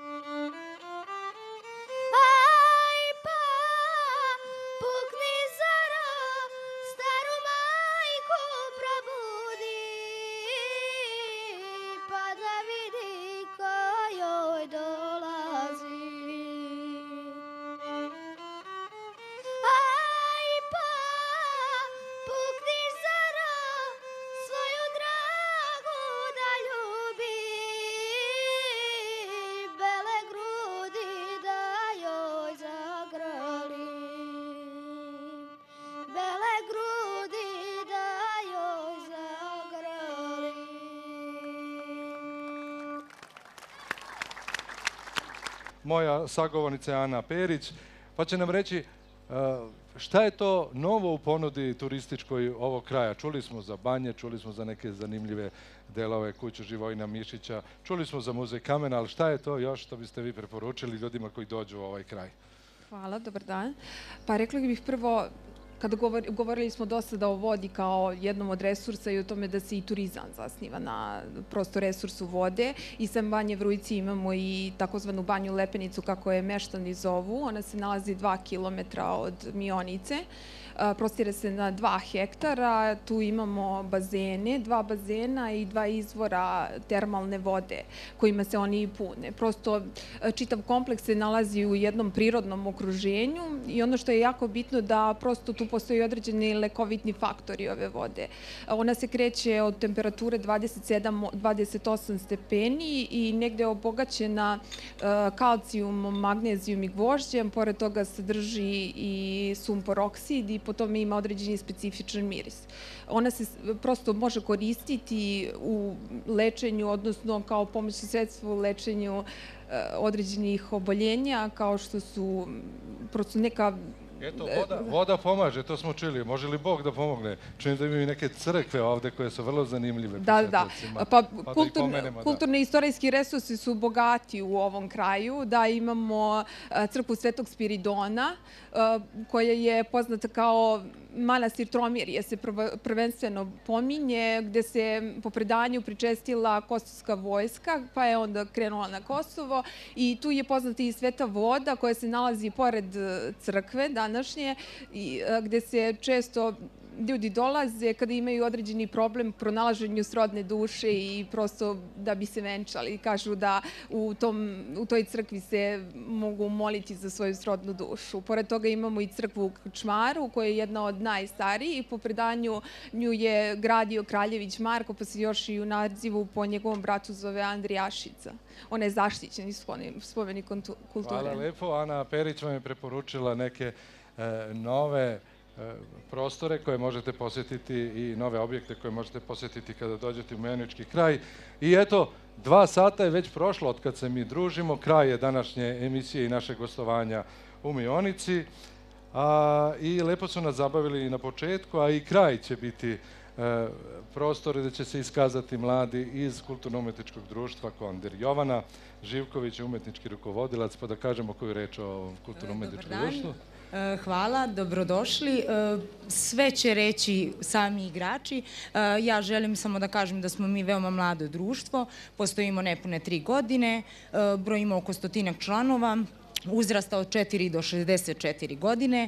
Aj pa, pukni zoro, staru majku probudi, pa da vidi ko joj dolazi. Aj pa, pukni zoro, svoju dragu da ljubi, bele grudi da joj zagrali, bele grudi da joj zagrali. Moja sagovornica je Ana Perić, pa će nam reći šta je to novo u ponudi turističkoj ovog kraja. Čuli smo za banje, čuli smo za neke zanimljive delove, kuću Živojina Mišića, čuli smo za muzej kamena, ali šta je to još što biste vi preporučili ljudima koji dođu u ovaj kraj? Hvala, dobar dan. Pa rekla bih prvo, kada govorili smo dosta da o vodi kao jednom od resursa i o tome da se i turizam zasniva na prosto resursu vode. I sam Banje Vrujci imamo i takozvanu banju Lepenicu, kako je meštani zovu. Ona se nalazi 2 kilometra od Mionice. Prostire se na 2 hektara. Tu imamo bazene, 2 bazena i 2 izvora termalne vode kojima se oni pune. Prosto čitav kompleks se nalazi u jednom prirodnom okruženju i ono što je jako bitno da prosto tu postoji određeni lekovitni faktori ove vode. Ona se kreće od temperature 27-28 stepeni i negde je obogaćena kalcijumom, magnezijum i gvožđem. Pored toga sadrži i sumpor oksid i po tome ima određeni specifičan miris. Ona se prosto može koristiti u lečenju, odnosno kao pomoćno sredstvo u lečenju određenih oboljenja, kao što su prosto neka... Eto, voda pomaže, to smo čuli. Može li Bog da pomogne? Čujem da imaju neke crkve ovde koje su vrlo zanimljive. Da. Pa kulturni i istorijski resursi su bogati u ovom kraju. Da, imamo crkvu Svetog Spiridona, koja je poznata kao manastir Tromirije, se prvenstveno pominje, gde se po predanju pričestila kosovska vojska, pa je onda krenula na Kosovo. I tu je poznata i sveta voda koja se nalazi pored crkve današnje, gde se često ljudi dolaze kada imaju određeni problem u pronalaženju srodne duše i prosto da bi se venčali. Kažu da u toj crkvi se mogu moliti za svoju srodnu dušu. Pored toga imamo i crkvu u Krčmaru, koja je jedna od najstarijih. Po predanju nju je gradio kraljević Marko, pa se još i u nazivu po njegovom bratu zove Andrijašica. Ona je zaštićeni spomenik kulture. Hvala lepo. Ana Perić vam je preporučila neke nove prostore koje možete posjetiti i nove objekte koje možete posjetiti kada dođete u Mionički kraj. I eto, 2 sata je već prošlo od kad se mi družimo. Kraj je današnje emisije i naše gostovanja u Mionici. I lepo su nas zabavili i na početku, a i kraj će biti prostor gde će se iskazati mladi iz Kulturno-umetničkog društva Kondir. Jovana Živković je umetnički rukovodilac, pa da kažemo koju reč o Kulturno-umetničkom društvu. Hvala, dobrodošli. Sve će reći sami igrači. Ja želim samo da kažem da smo mi veoma mlado društvo, postojimo nepune 3 godine, brojimo oko 100 članova, uzrasta od 4 do 64 godine.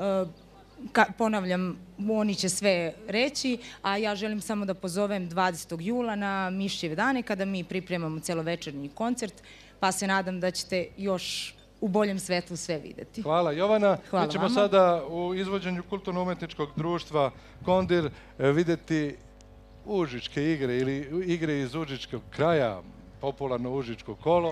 Ponavljam, oni će sve reći, a ja želim samo da pozovem 20. jula na Mišćeve dane kada mi pripremamo celovečernji koncert, pa se nadam da ćete još u boljem svetlu sve videti. Hvala Jovana. Mi ćemo sada u izvođenju Kulturno-umetničkog društva Kondir videti užičke igre ili igre iz užičkog kraja, popularno užičko kolo.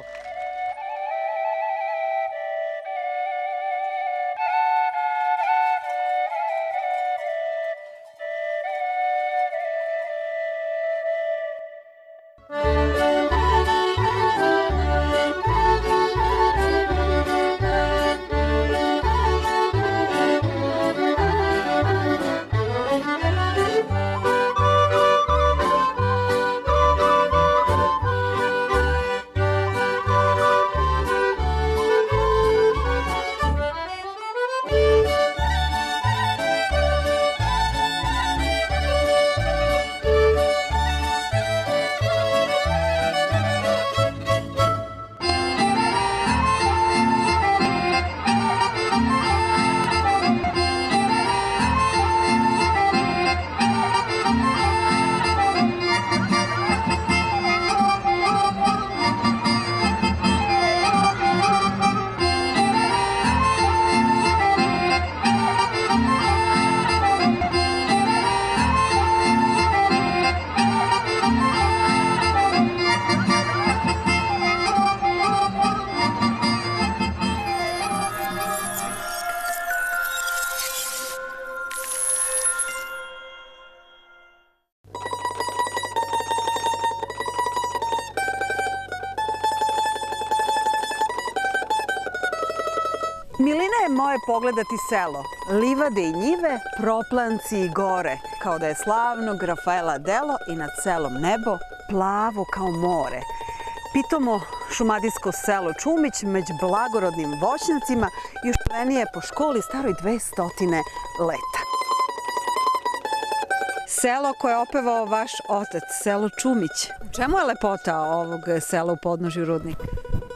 Milina je moje pogledati selo, livade i njive, proplanci i gore, kao da je slavnog Rafaela delo i nad selom nebo, plavo kao more. Pitomo šumadijsko selo Čumić među blagorodnim voćnjacima još plenije po školi staroj 200 leta. Selo koje je opevao vaš otac, selo Čumić. Čemu je lepota ovog sela u podnožju Rudnika?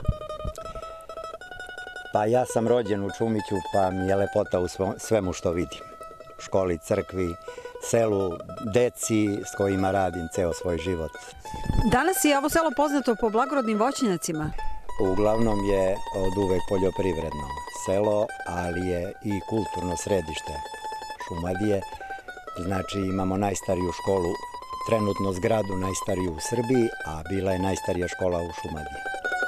Pa ja sam rođen u Čumiću, pa mi je lepota u svemu što vidim. Školi, crkvi, selu, deci s kojima radim ceo svoj život. Danas je ovo selo poznato po blagorodnim voćnjacima. Uglavnom je od uvek poljoprivredno selo, ali je i kulturno središte Šumadije. Znači imamo najstariju školu, trenutno zgradu najstariju u Srbiji, a bila je najstarija škola u Šumadiji.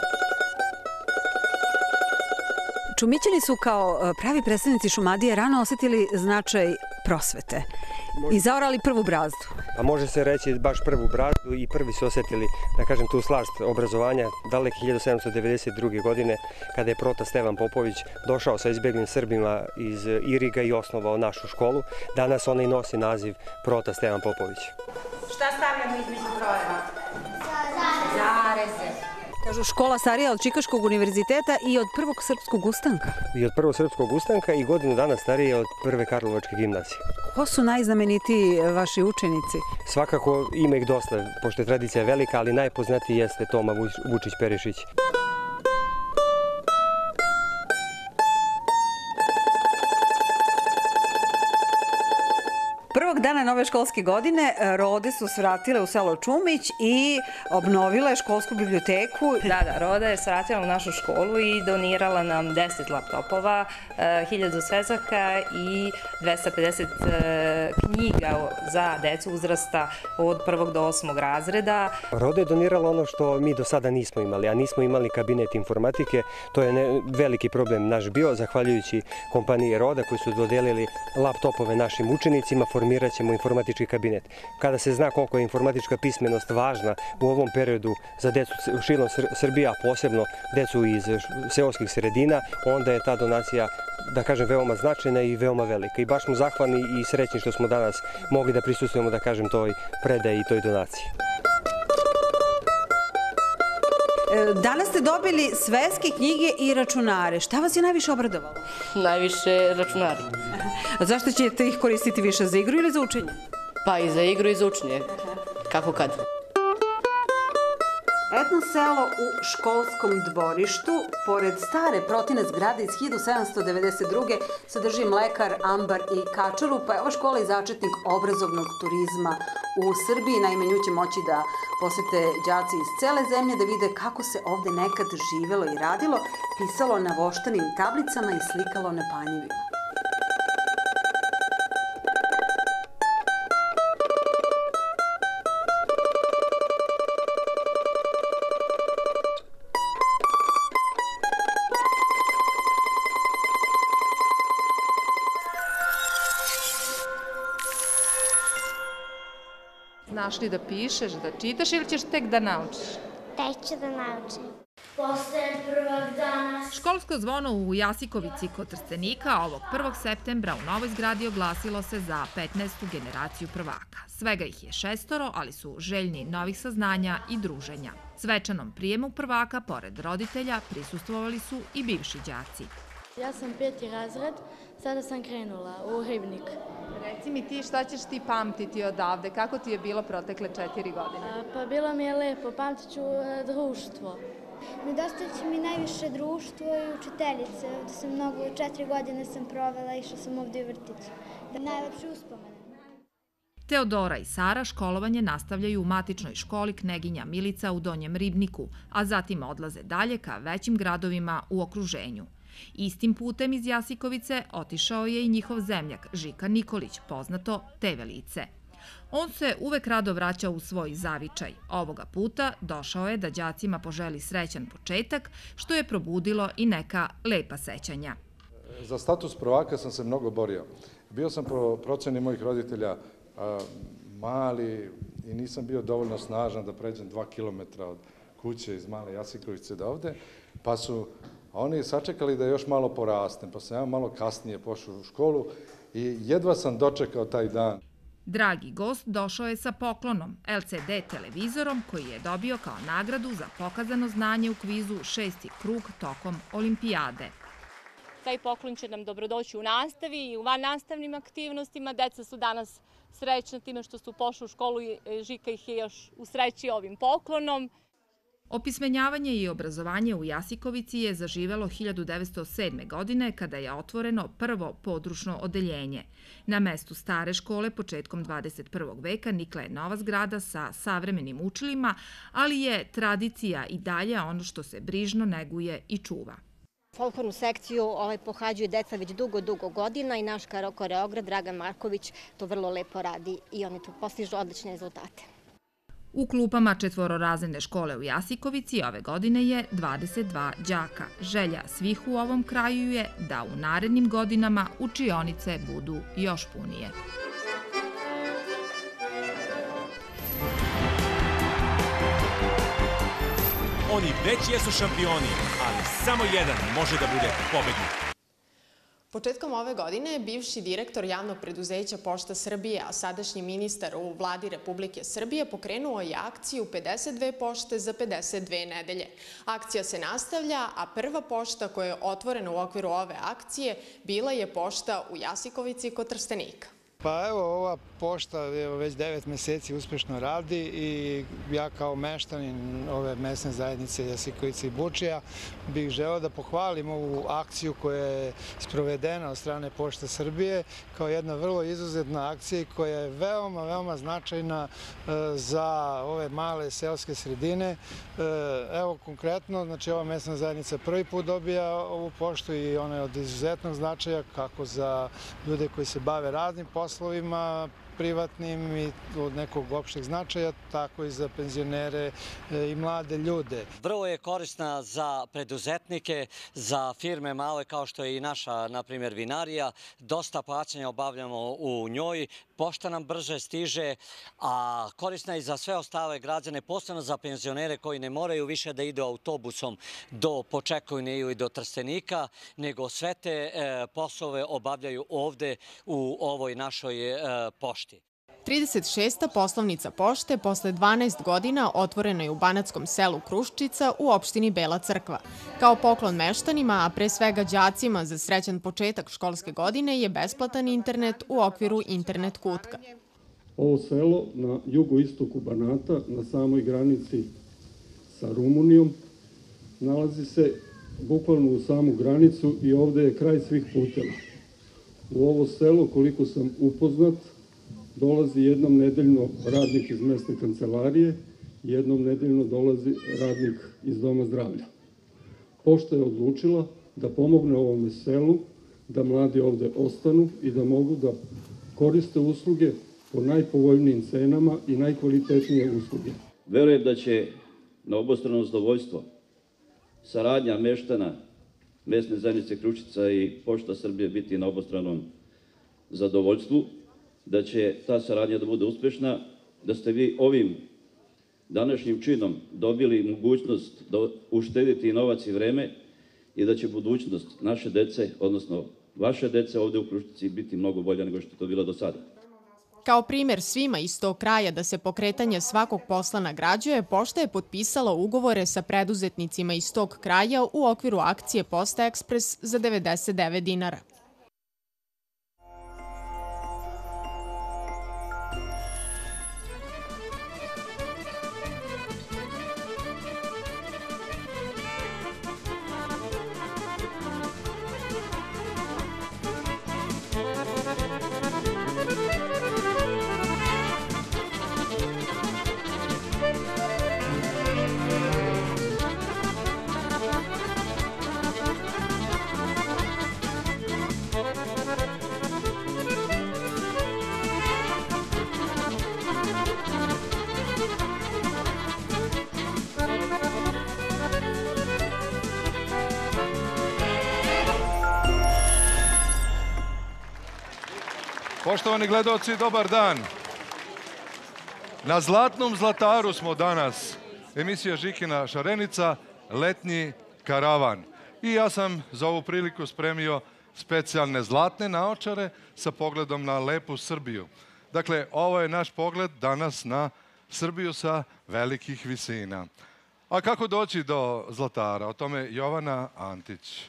Čumićani su kao pravi predstavnici Šumadije rano osetili značaj prosvete i zaorali prvu brazdu. Pa može se reći baš prvu brazdu i prvi su osetili, da kažem, tu slast obrazovanja daleke 1792. godine kada je prota Stevan Popović došao sa izbjeglim Srbima iz Iriga i osnovao našu školu. Danas ona i nosi naziv prota Stevan Popović. Šta stavljamo između brojeva? Zareze. Kažu škola starija od Čikaškog univerziteta i od prvog srpskog ustanka. I od prvog srpskog ustanka i godinu dana starije od prve Karlovačke gimnazije. Ko su najznamenitiji vaši učenici? Svakako ima ih dosta, pošto je tradicija velika, ali najpoznatiji jeste Toma Vučić-Perišić. Prvog dana nove školske godine Rode su svratile u selo Čumić i obnovile školsku biblioteku. Da, Roda je svratila u našu školu i donirala nam 10 laptopova, 1000 svezaka i 250 knjiga za decu uzrasta od 1. do 8. razreda. Roda je donirala ono što mi do sada nismo imali, a nismo imali kabinet informatike. To je veliki problem naš bio, zahvaljujući kompaniji Roda koji su dodelili laptopove našim učenicima, formirat ćemo informatički kabinet. Kada se zna koliko je informatička pismenost važna u ovom periodu za decu širom Srbije, a posebno decu iz seoskih sredina, onda je ta donacija, da kažem, veoma značajna i veoma velika. I baš smo zahvalni i srećni što smo danas mogli da prisustujemo, da kažem, toj predaji i toj donaciji. Danas ste dobili sveske, knjige i računare. Šta vas je najviše obradovalo? Najviše računari. A zašto ćete ih koristiti više, za igru ili za učenje? Pa i za igru i za učenje. Kako kad? Etno selo u školskom dvorištu, pored stare protine zgrade iz 1792. sadrži mlekar, ambar i kačaru, pa je ova škola i začetnik obrazovnog turizma u Srbiji. Naime, nju će moći da posete đaci iz cele zemlje, da vide kako se ovde nekad živelo i radilo, pisalo na voštanim tablicama i slikalo na panjevima. Znaš li da pišeš, da čitaš ili ćeš tek da naučiš? Tek ću da naučim. Posle prvog dana... Školsko zvono u Jasikovici kod Trstenika ovog 1. septembra u novoj zgradi oglasilo se za 15. generaciju prvaka. Svega ih je 6, ali su željni novih saznanja i druženja. Svečanom prijemu prvaka, pored roditelja, prisustvovali su i bivši đaci. Ja sam 5. razred, sada sam krenula u Ribnik. Reci mi ti, šta ćeš ti pamtiti odavde? Kako ti je bilo protekle 4 godine? Pa bilo mi je lepo, pamtit ću društvo. Nedostaje će mi najviše društvo i učiteljice. Ovdje sam mnogo, 4 godine sam provela, išla sam ovdje u vrtić. Najlepše uspomene. Teodora i Sara školovanje nastavljaju u matičnoj školi Kneginja Milica u Donjem Ribniku, a zatim odlaze dalje ka većim gradovima u okruženju. Istim putem iz Jasikovice otišao je i njihov zemljak Žika Nikolić, poznato Teve lice. On se uvek rado vraća u svoj zavičaj. Ovoga puta došao je da đacima poželi srećan početak, što je probudilo i neka lepa sećanja. Za status prvaka sam se mnogo borio. Bio sam po proceni mojih roditelja mali i nisam bio dovoljno snažan da pređem 2 kilometra od kuće iz Male Jasikovice do ovde, pa su a oni sačekali da još malo porastem, pa sam ja malo kasnije pošao u školu i jedva sam dočekao taj dan. Dragi gost došao je sa poklonom, LCD televizorom koji je dobio kao nagradu za pokazano znanje u kvizu 6. krug tokom olimpijade. Taj poklon će nam dobrodoći u nastavi i u vannastavnim aktivnostima. Deca su danas srećna time što su pošli u školu i Žika ih je još usreći ovim poklonom. Opismenjavanje i obrazovanje u Jasikovici je zaživelo 1907. godine kada je otvoreno prvo područno odeljenje. Na mestu stare škole početkom 21. veka nikla je nova zgrada sa savremenim učilima, ali je tradicija i dalje ono što se brižno neguje i čuva. Folklornu sekciju pohađaju deca već dugo godina i naš koreograf Dragan Marković to vrlo lepo radi i oni tu postižu odlične rezultate. U klupama četvororazredne škole u Jasikovici ove godine je 22 đaka. Želja svih u ovom kraju je da u narednim godinama učionice budu još punije. Oni već jesu šampioni, ali samo jedan može da bude pobednik. Početkom ove godine bivši direktor javnog preduzeća Pošta Srbije, a sadašnji ministar u vladi Republike Srbije, pokrenuo je akciju 52 pošte za 52 nedelje. Akcija se nastavlja, a prva pošta koja je otvorena u okviru ove akcije bila je pošta u Jasikovici kod Trstenika. Pa evo, ova pošta već 9 meseci uspešno radi i ja kao meštanin ove mesne zajednice Jasikovice i Bučija bih želeo da pohvalim ovu akciju koja je sprovedena od strane Pošte Srbije kao jedna vrlo izuzetna akcija koja je veoma značajna za ove male seoske sredine. Evo konkretno, znači ova mesna zajednica prvi put dobija ovu poštu i ona je od izuzetnog značaja kako za ljude koji se bave raznim poslovima, privatnim i od nekog opšteg značaja, tako i za penzionere i mlade ljude. Vrlo je korisna za preduzetnike, za firme male kao što je i naša, na primjer, vinarija. Dosta plaćanja obavljamo u njoj, pošta nam brže stiže, a korisna je i za sve ostale građane, posebno za penzionere koji ne moraju više da idu autobusom do Počekujne ili do Trstenika, nego sve te poslove obavljaju ovde u ovoj našoj pošti. 36. poslovnica pošte posle 12 godina otvorena je u banatskom selu Kruščica u opštini Bela Crkva. Kao poklon meštanima, a pre svega đacima za srećan početak školske godine je besplatan internet u okviru internet kutka. Ovo selo na jugoistoku Banata, na samoj granici sa Rumunijom, nalazi se bukvalno u samu granicu i ovde je kraj svih puteva. U ovo selo, koliko sam upoznat, dolazi jednom nedeljno radnik iz mesne kancelarije, jednom nedeljno dolazi radnik iz Doma zdravlja. Pošta je odlučila da pomogne ovome selu, da mladi ovde ostanu i da mogu da koriste usluge po najpovoljnijim cenama i najkvalitetnije usluge. Verujem da će na obostrano zadovoljstvo saradnja meštana mesne zajednice Kruščica i Pošta Srbije biti na obostranom zadovoljstvu, da će ta saradnja da bude uspešna, da ste vi ovim današnjim činom dobili mogućnost da uštedite i novac i vreme i da će budućnost naše dece, odnosno vaše dece ovde u Kruščici biti mnogo bolja nego što je to bilo do sada. Kao primer svima iz tog kraja da se pokretanje svakog posla nagrađuje, Pošta je potpisala ugovore sa preduzetnicima iz tog kraja u okviru akcije Posta Ekspres za 99 dinara. Poštovani gledaoci, dobar dan. Na Zlatnom Zlataru smo danas. Emisija Žikina šarenica, letnji karavan. I ja sam za ovu priliku spremio specijalne zlatne naočare sa pogledom na lepu Srbiju. Dakle, ovo je naš pogled danas na Srbiju sa velikih visina. A kako doći do Zlatara? O tome Jovana Antić.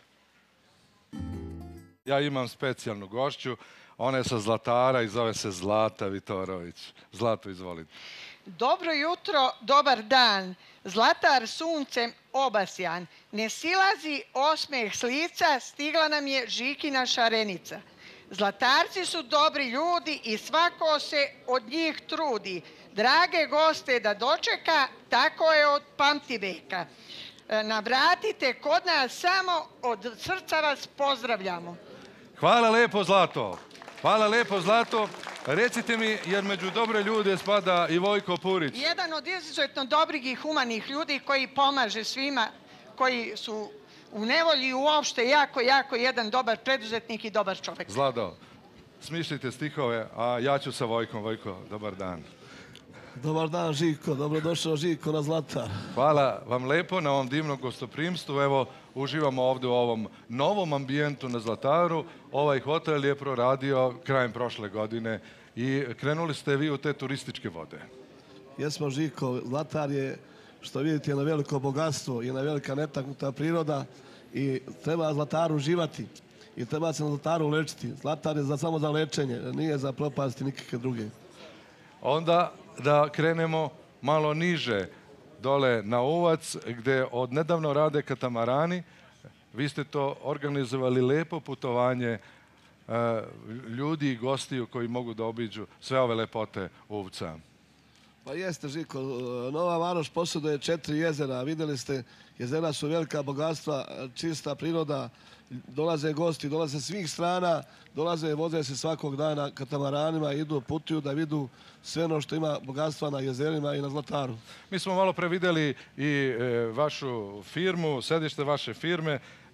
Ja imam specijalnu gošću. Ona je sa Zlatara i zove se Zlata Vitorović. Zlato, izvolite. Dobro jutro, dobar dan. Zlatar suncem obasjan. Ne silazi osmeh s lica, stigla nam je Žikina šarenica. Zlatarci su dobri ljudi i svako se od njih trudi. Drage goste da dočeka, tako je od pamtiveka. Navratite kod nas samo, od srca vas pozdravljamo. Hvala lepo, Zlato. Hvala lepo, Zlato. Recite mi, jer među dobre ljude spada i Vojko Purić. Jedan od izuzetno dobrih i humanih ljudi koji pomaže svima koji su u nevolji i uopšte jako jedan dobar preduzetnik i dobar čovek. Zlado, smišljite stihove, a ja ću sa Vojkom. Vojko, dobar dan. Dobar dan, Žiko. Dobrodošao, Žiko, na Zlatar. Hvala vam lepo na ovom divnom gostoprimstvu. Evo, uživamo ovde u ovom novom ambijentu na Zlataru. Ovaj hotel je proradio krajem prošle godine i krenuli ste vi u te turističke vode. Jesmo, Žiko. Zlatar je, što vidite, jedno veliko bogatstvo i jedna velika netaknuta priroda i treba na Zlataru uživati i treba se na Zlataru lečiti. Zlatar je samo za lečenje, nije za propasti nikakve druge. Onda da krenemo malo niže, dole na Uvac, gde odnedavno rade katamarani. Vi ste to organizovali lepo putovanje ljudi i gostiju koji mogu da obiđu sve ove lepote Uvca. Pa jeste, Žiko. Nova Varoš posjeduje 4 jezera. Videli ste, jezera su velika bogatstva, čista priroda. Dolaze gosti, dolaze svih strana, dolaze, voze se svakog dana katamaranima, idu, putuju da vidu sve ono što ima bogatstva na jezerima i na Zlataru. Mi smo malo pre videli i vašu firmu, sedište vaše firme,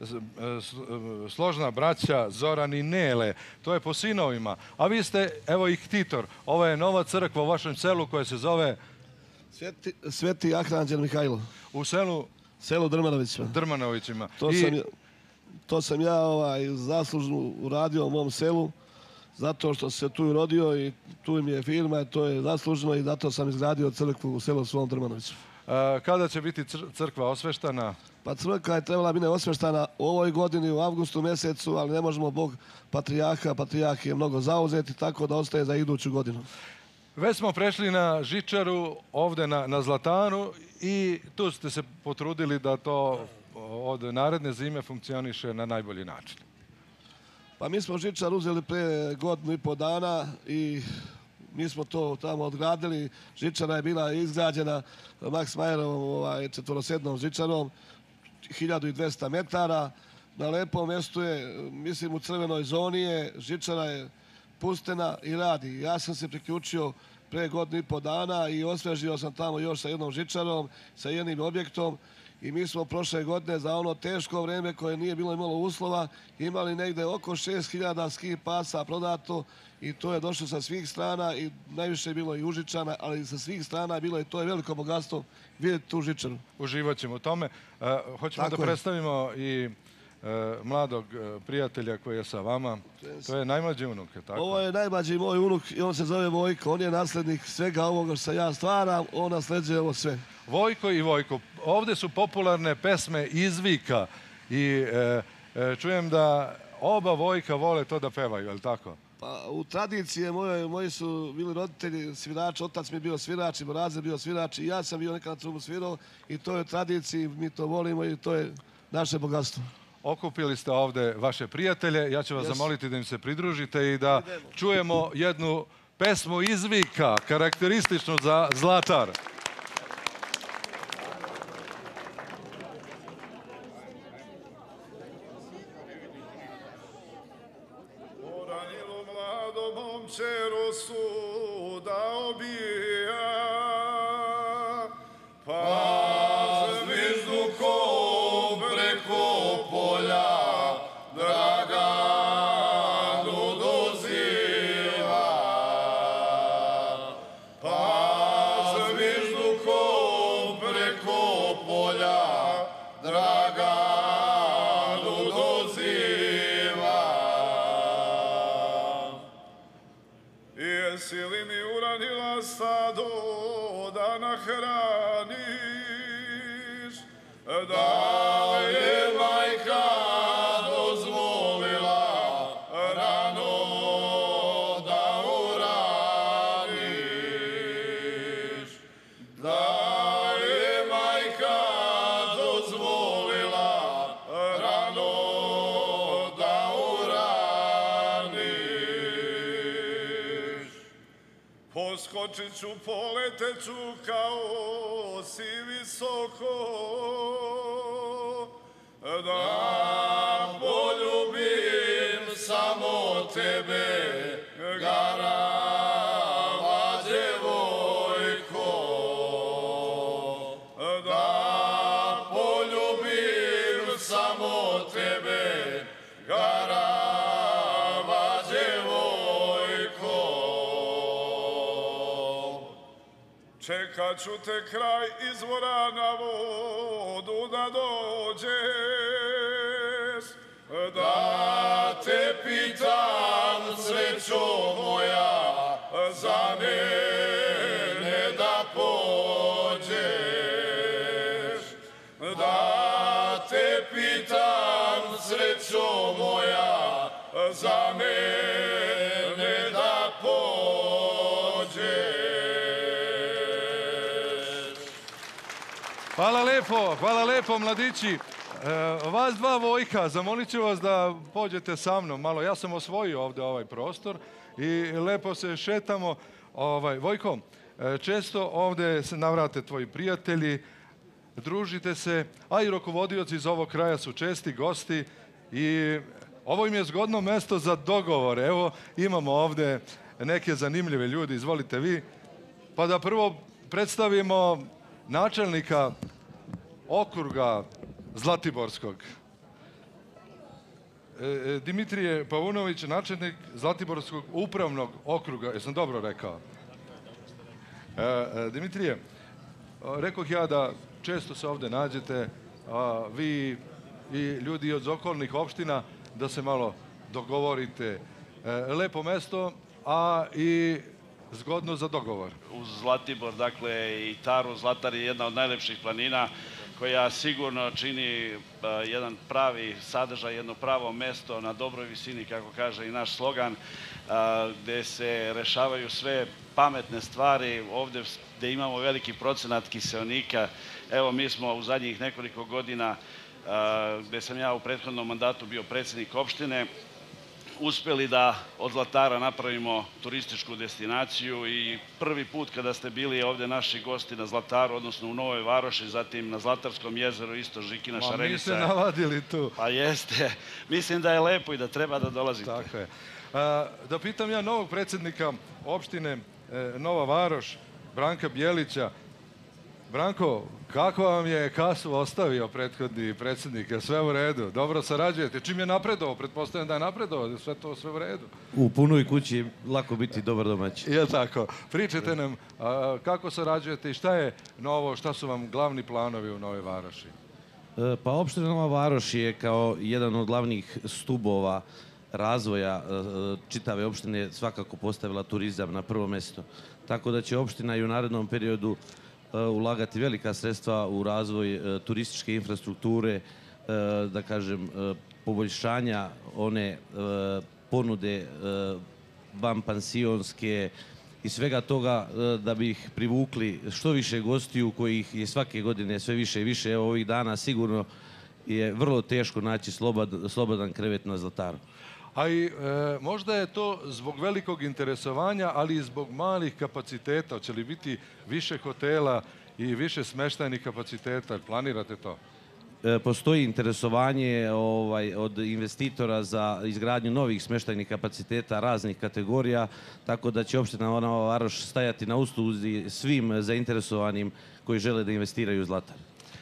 složna braća Zoran i Nele. To je po sinovima. A vi ste, evo i ktitor. Ovo je nova crkva u vašem selu koja se zove... Sveti Ahranđel Mihajlo. U selu? Selu Drmanovićima. Drmanovićima. To sam ja zaslužno uradio u mom selu, zato što se tu rodio i tu mi je firma, to je zaslužno i zato sam izgradio crkvu u selu svom Drmanoviću. Kada će biti crkva osveštana? Pa crkva je trebala biti osveštana u ovoj godini, u avgustu mjesecu, ali ne možemo zbog patrijarha. Patrijarh je mnogo zauzeti, tako da ostaje za iduću godinu. Već smo prešli na žičaru ovde na Zlataru i tu ste se potrudili da to od naredne zime funkcioniše na najbolji način. Pa mi smo žičar uzeli pre godinu i po dana i mi smo to tamo odgradili. Žičara je bila izgrađena Max Majerovom četvorosednom žičarom, 1200 metara. Na lepom mjestu je, mislim u crvenoj zoni je, žičara je pustena i radi. Ja sam se priključio pre godinu i po dana i osvežio sam tamo još sa jednom žičarom, sa jednim objektom. I mi smo prošle godine za ono teško vreme koje nije bilo imalo uslova imali negde oko 6000 ski pasa prodato i to je došlo sa svih strana i najviše je bilo i Užičana, ali sa svih strana bilo je to je veliko bogatstvo vidjeti tu žičaru. Uživat ćemo u tome. Hoćemo da predstavimo i mladog prijatelja koji je sa vama. To je najmlađi unuk, je tako? Ovo je najmlađi moj unuk i on se zove Vojko. On je naslednik svega ovoga što ja stvaram, on nasleđuje ovo sve. Vojko i Vojko. Ovde su popularne pesme izvika i čujem da oba Vojka vole to da pevaju, je li tako? Pa u tradiciji moji su bili roditelji svirači, otac mi je bio svirač, Borazer bio svirač i ja sam bio nekada na trubu svirao i to je u tradiciji, mi to volimo i to je naše bogatstvo. Okupili ste ovde vaše prijatelje, ja ću vas zamoliti da im se pridružite i da čujemo jednu pesmu izvika, karakterističnu za Zlatar. Zvezdu nahraniš, da je majka dozvolila rano da uraniš, da je majka dozvolila rano da uraniš. Poskočit ću, poletet ću kao si visoko, da poljubim samo tebe, garava djevojko, da poljubim samo tebe, garava djevojko. Čekat ću te kraj izvora na vodu da dođeš, da te pitam, srećo moja, za mene da pođeš, da te pitam, srećo moja, za mene da pođeš. Hvala lepo mladići. Vas dva Vojka, zamolit ću vas da pođete sa mnom malo. Ja sam osvojio ovde ovaj prostor i lepo se šetamo. Vojko, često ovde se navrate tvoji prijatelji, družite se, a i rukovodioci iz ovog kraja su česti gosti i ovo im je zgodno mesto za dogovor. Evo, imamo ovde neke zanimljive ljudi, izvolite vi. Pa da prvo predstavimo načelnika okruga Zlatiborskog. Dimitrije Paunović, načelnik Zlatiborskog upravnog okruga. Jesam dobro rekao? Dimitrije, rekoh ja da često se ovde nađete, vi i ljudi od okolnih opština, da se malo dogovorite. Lepo mesto, a i zgodno za dogovor. Uz Zlatibor, dakle, i Taru, Zlatar je jedna od najlepših planina koja sigurno čini jedan pravi sadržaj, jedno pravo mesto na dobroj visini, kako kaže i naš slogan, gde se rešavaju sve pametne stvari, ovde gde imamo veliki procenat kiseonika. Evo, mi smo u zadnjih nekoliko godina, gde sam ja u prethodnom mandatu bio predsednik opštine, uspeli da od Zlatara napravimo turističku destinaciju i prvi put kada ste bili ovde naši gosti na Zlataru, odnosno u Novoj Varoši, zatim na Zlatarskom jezeru, isto Žikina Šarenica. Mi se navadili tu. Pa jeste. Mislim da je lepo i da treba da dolazite. Tako je. Da pitam ja novog predsednika opštine Nova Varoš, Branka Bjelića. Branko, kako vam je kasu ostavio prethodni predsednik? Je sve u redu? Dobro sarađujete? Čim je napredovao? Pretpostavljam da je napredovao, sve to sve u redu. U punoj kući je lako biti dobar domaćin. Je tako. Pričajte nam kako sarađujete i šta je novo, šta su vam glavni planovi u Novoj Varoši? Pa opština Nova Varoš je kao jedan od glavnih stubova razvoja čitave opštine svakako postavila turizam na prvo mesto. Tako da će opština i u narednom periodu ulagati velika sredstva u razvoj turističke infrastrukture, da kažem, poboljšanja one ponude vanpansionske i svega toga da bi ih privukli što više gostiju kojih je svake godine sve više i više. Evo, ovih dana sigurno je vrlo teško naći slobodan krevet na Zlataru. A i možda je to zbog velikog interesovanja, ali i zbog malih kapaciteta. Hoće li biti više hotela i više smeštajnih kapaciteta? Planirate to? Postoji interesovanje od investitora za izgradnju novih smeštajnih kapaciteta raznih kategorija, tako da će opština Nova Varoš stajati na usluzi svim zainteresovanim koji žele da investiraju u Zlatar.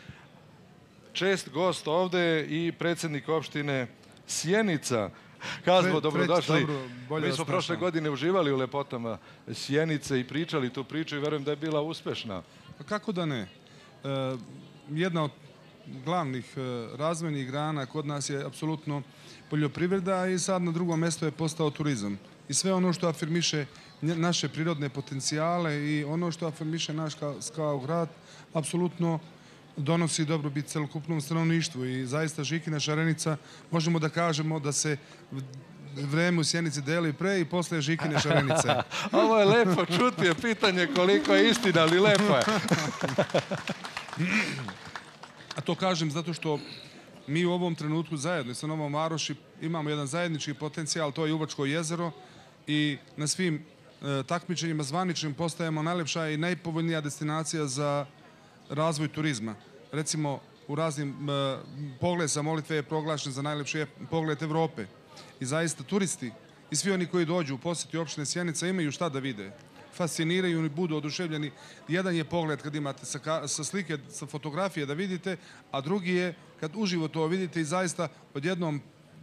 Čest gost ovde i predsednik opštine Sjenica. Kazmo, dobrodošli. Mi smo prošle godine uživali u lepotama Sjenice i pričali tu priču i verujem da je bila uspešna. Kako da ne? Jedna od glavnih razvojnih grana kod nas je apsolutno poljoprivreda i sad na drugom mestu je postao turizam. I sve ono što afirmiše naše prirodne potencijale i ono što afirmiše naš kao grad, apsolutno donosi dobrobit celokupnom stanovništvu i zaista Žikina Šarenica možemo da kažemo da se vreme u Sjenici deli pre i posle Žikine Šarenice. Ovo je lepo čuti, je pitanje koliko je istina, ali lepo je. A to kažem zato što mi u ovom trenutku zajedno sa Novom Varoši imamo jedan zajednički potencijal, to je Jubačko jezero i na svim takmičenjima zvaničnim postajemo najlepša i najpovoljnija destinacija za razvoj turizma. Recimo, u raznim pogled sa molitve je proglašen za najlepši pogled Evrope. I zaista turisti i svi oni koji dođu u posjeti opštine Sjenica imaju šta da vide. Fasciniraju i budu oduševljeni. Jedan je pogled kad imate sa slike, sa fotografije da vidite, a drugi je kad uživo to vidite i zaista odjednom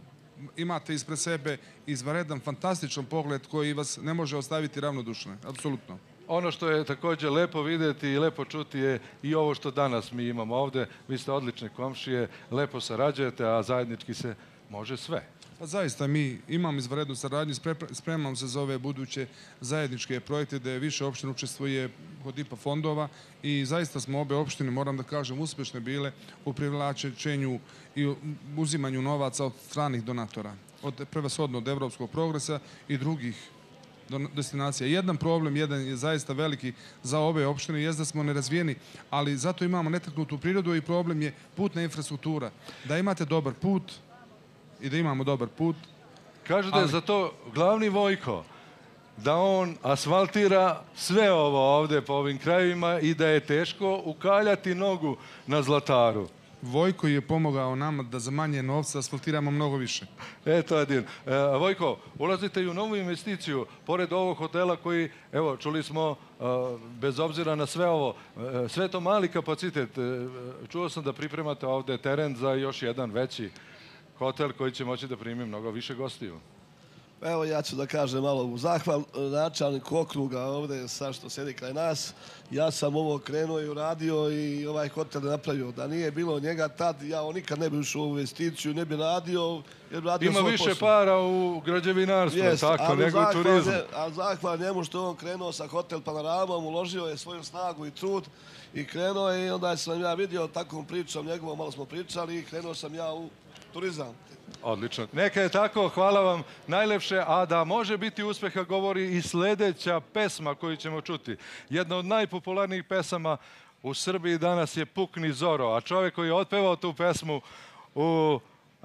imate ispred sebe izvanredan, fantastičan pogled koji vas ne može ostaviti ravnodušne. Apsolutno. Ono što je također lepo vidjeti i lepo čuti je i ovo što danas mi imamo ovdje. Vi ste odlične komšije, lepo sarađujete, a zajednički se može sve. Pa zaista mi imamo izvanrednu saradnju, spremamo se za ove buduće zajedničke projekte gde više opština učestvuje kod IPA fondova i zaista smo obe opštine, moram da kažem, uspešne bile u privlačenju i uzimanju novaca od stranih donatora. Prevashodno od Evropskog progresa i drugih destinacija. Jedan problem, jedan je zaista veliki za ove opštine, je da smo nerazvijeni, ali zato imamo netaknutu prirodu i problem je putna infrastruktura. Da imate dobar put i da imamo dobar put. Kaže da je za to glavni Vojko, da on asfaltira sve ovo ovdje po ovim krajevima i da je teško ukaljati nogu na Zlataru. Vojko je pomogao nama da za manje novca asfaltiramo mnogo više. To je divno. Vojko, ulazite i u novu investiciju, pored ovog hotela koji, evo, čuli smo, bez obzira na sve ovo, sve to mali kapacitet. Čuo sam da pripremate ovdje teren za još jedan veći hotel koji će moći da primi mnogo više gostiju. Evo ja ću da kažem malo zahval načelniku okruga ovdje sad što sjedi kraj nas. Ja sam ovo krenuo i uradio i ovaj hotel napravio. Da nije bilo njega tad, ja nikad ne bi ušao u investiciju, ne bi radio. Ima više para u građevinarstvu, tako, nego u turizmu. A zahval njemu što je on krenuo sa hotel panoramom, uložio je svoju snagu i trud i krenuo je i onda sam ja vidio takvom pričom njegovom, malo smo pričali i krenuo sam ja u turizam. Odlično. Neka je tako, hvala vam najlepše, a da može biti uspeha govori i sljedeća pesma koju ćemo čuti. Jedna od najpopularnijih pesama u Srbiji danas je Pukni Zoro, a čovjek koji je otpevao tu pesmu u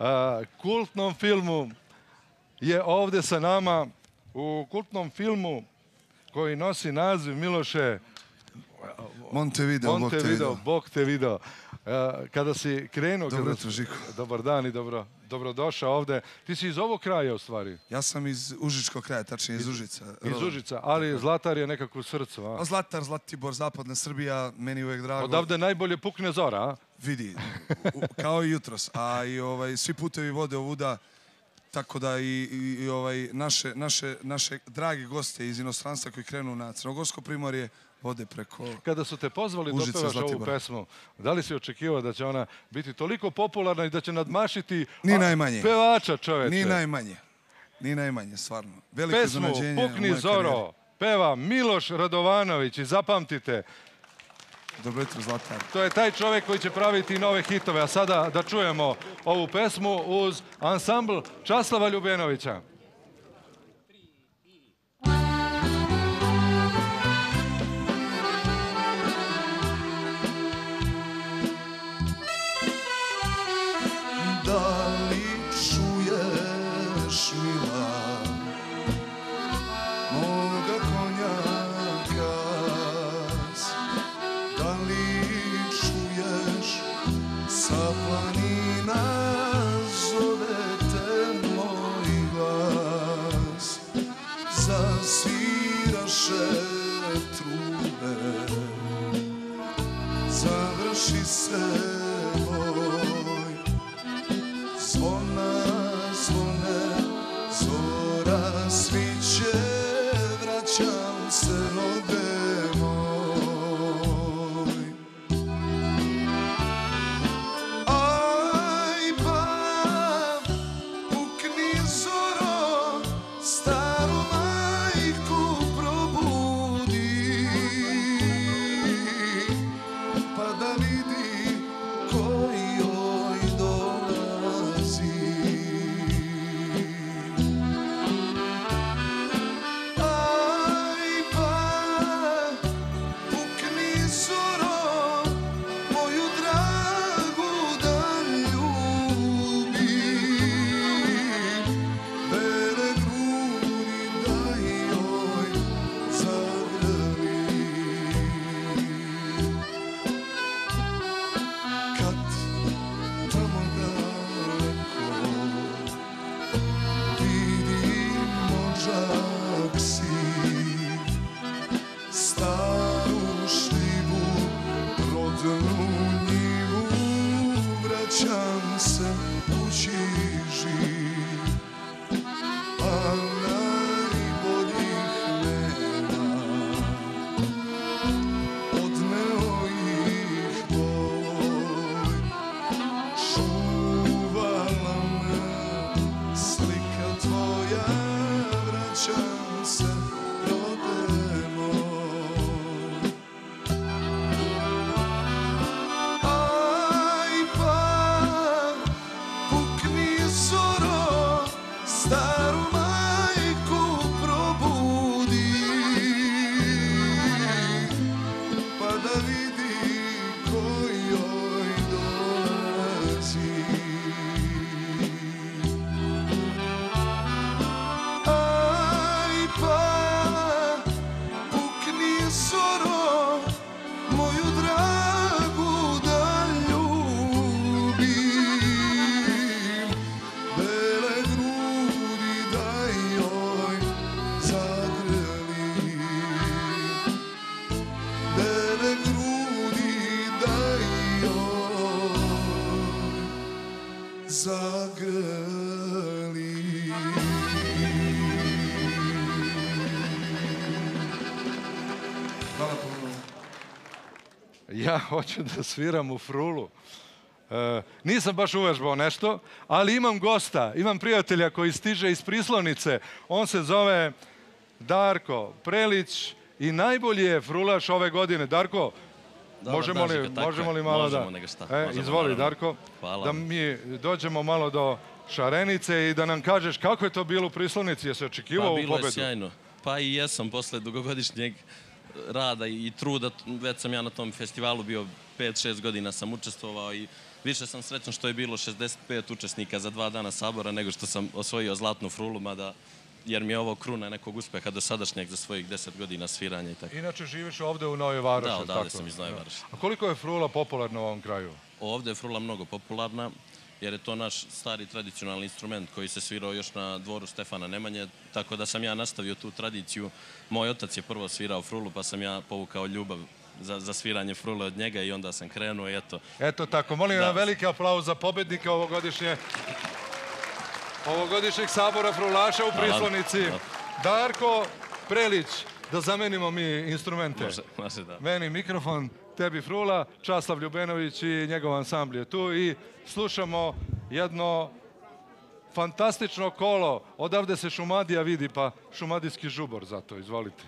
kultnom filmu je ovdje sa nama, u kultnom filmu koji nosi naziv, Miloše, Montevideo, Bog te video. Kada si krenuo... Dobro jutro, Žiko. Dobar dan i dobrodošao ovdje. Ti si iz ovog kraja, u stvari? Ja sam iz Užičkog kraja, tačnije iz Užica. Iz Užica, ali Zlatar je nekako u srcu, a? Zlatar, Zlatibor, zapadna Srbija, meni uvijek drago. Odavde najbolje pukne zora, a? Vidi, kao i jutros. A i svi putevi vode ovuda, tako da i naše dragi goste iz inostranstva koji krenu na Crnogorsko primorje, vode preko Užica, Kada su te pozvali da otpevaš ovu pesmu, da li si očekivao da će ona biti toliko popularna i da će nadmašiti pevača, čoveče? Ni najmanje, stvarno. Pesmu Pukni Zoro peva Miloš Radovanović i zapamtite. Dobro jutro, Zlatar. To je taj čovjek koji će praviti nove hitove. A sada da čujemo ovu pesmu uz ansambl Časlava Ljubenovića. Da li čuješ, mila, moga konjaka? Da li čuješ sa planina zove te moj glas? Zasviraše trube, završi se zvona, zvone, zora sviće, vraćam se rode moj. Aj pa, pukni zoro, staru majku vidi ko joj dolazi. Aj pa pukni zoro moju dragu da ljubim. Bele grudi da joj zagrlim. Kad tamo daleko vidim možak siv, staru šljivu, rodnu njivu, vraćam se kući živ, a najboljih nema, odneo ih boj. Čuvala me slika tvoja, vraćam se rode moj. Aj pa pukni zoro, staru majku probudi, pa da vidi ko joj dolazi. Aj pa pukni zoro moju dragu da ljubim. Bele grudi da joj zagrlim. Bele grudi da joj Hvala puno. Ja hoću da sviram u frulu. Nisam baš uvežbao nešto, ali imam gosta, imam prijatelja koji stiže iz Prislonice. On se zove Darko Prelić i najbolji je frulaš ove godine. Darko, možemo li malo da... Izvoli, Darko, da mi dođemo malo do Šarenice i da nam kažeš kako je to bilo u Prislonici, jesi očekivao u pobedu? Pa bilo je sjajno. Pa i jesam posle dugogodišnjeg rada i truda. Već sam ja na tom festivalu bio 5-6 godina sam učestvovao i više sam srećan što je bilo 65 učesnika za 2 dana sabora nego što sam osvojio zlatnu frulu, mada jer mi je ovo kruna nekog uspeha do sadašnjeg za svojih 10 godina sviranja i tako. Inače živiš ovde u Novoj Varoši. Da, odavde sam iz Nove Varoši. A koliko je frula popularna u ovom kraju? Ovde je frula mnogo popularna, jer je to naš stari tradicionalni instrument koji se svirao još na dvoru Stefana Nemanje, tako da sam ja nastavio tu tradiciju. Moj otac je prvo svirao frulu, pa sam ja povukao ljubav za sviranje frule od njega i onda sam krenuo i eto. Eto tako, molim na veliki aplauz za pobednika ovogodišnjeg sabora frulaša u Prislonici. Darko Prelić, da zamenimo mi instrumente. Može, da. Meni mikrofon, tebi frula, Časlav Ljubenović i njegov ansambl je tu i slušamo jedno fantastično kolo. Odavde se Šumadija vidi, pa šumadijski žubor zato, izvolite.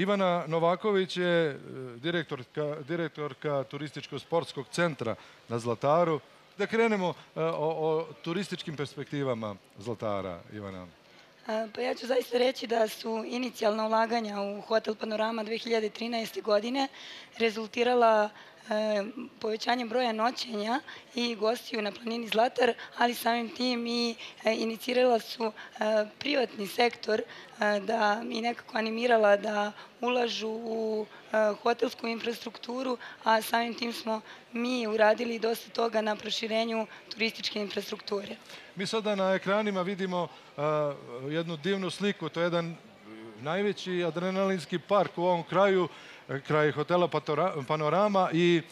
Ivana Novaković je direktorka Turističko-sportskog centra na Zlataru. Da krenemo o turističkim perspektivama Zlatara, Ivana. Pa ja ću zaista reći da su inicijalna ulaganja u Hotel Panorama 2013. godine rezultirala povećanjem broja noćenja i gostiju na planini Zlatar, ali samim tim i inicirala su privatni sektor i nekako animirala da ulažu u hotelsku infrastrukturu, a samim tim smo mi uradili dosta toga na proširenju turističke infrastrukture. Mi sada na ekranima vidimo jednu divnu sliku, to je jedan najveći adrenalinski park u ovom kraju, kraj hotela Panorama i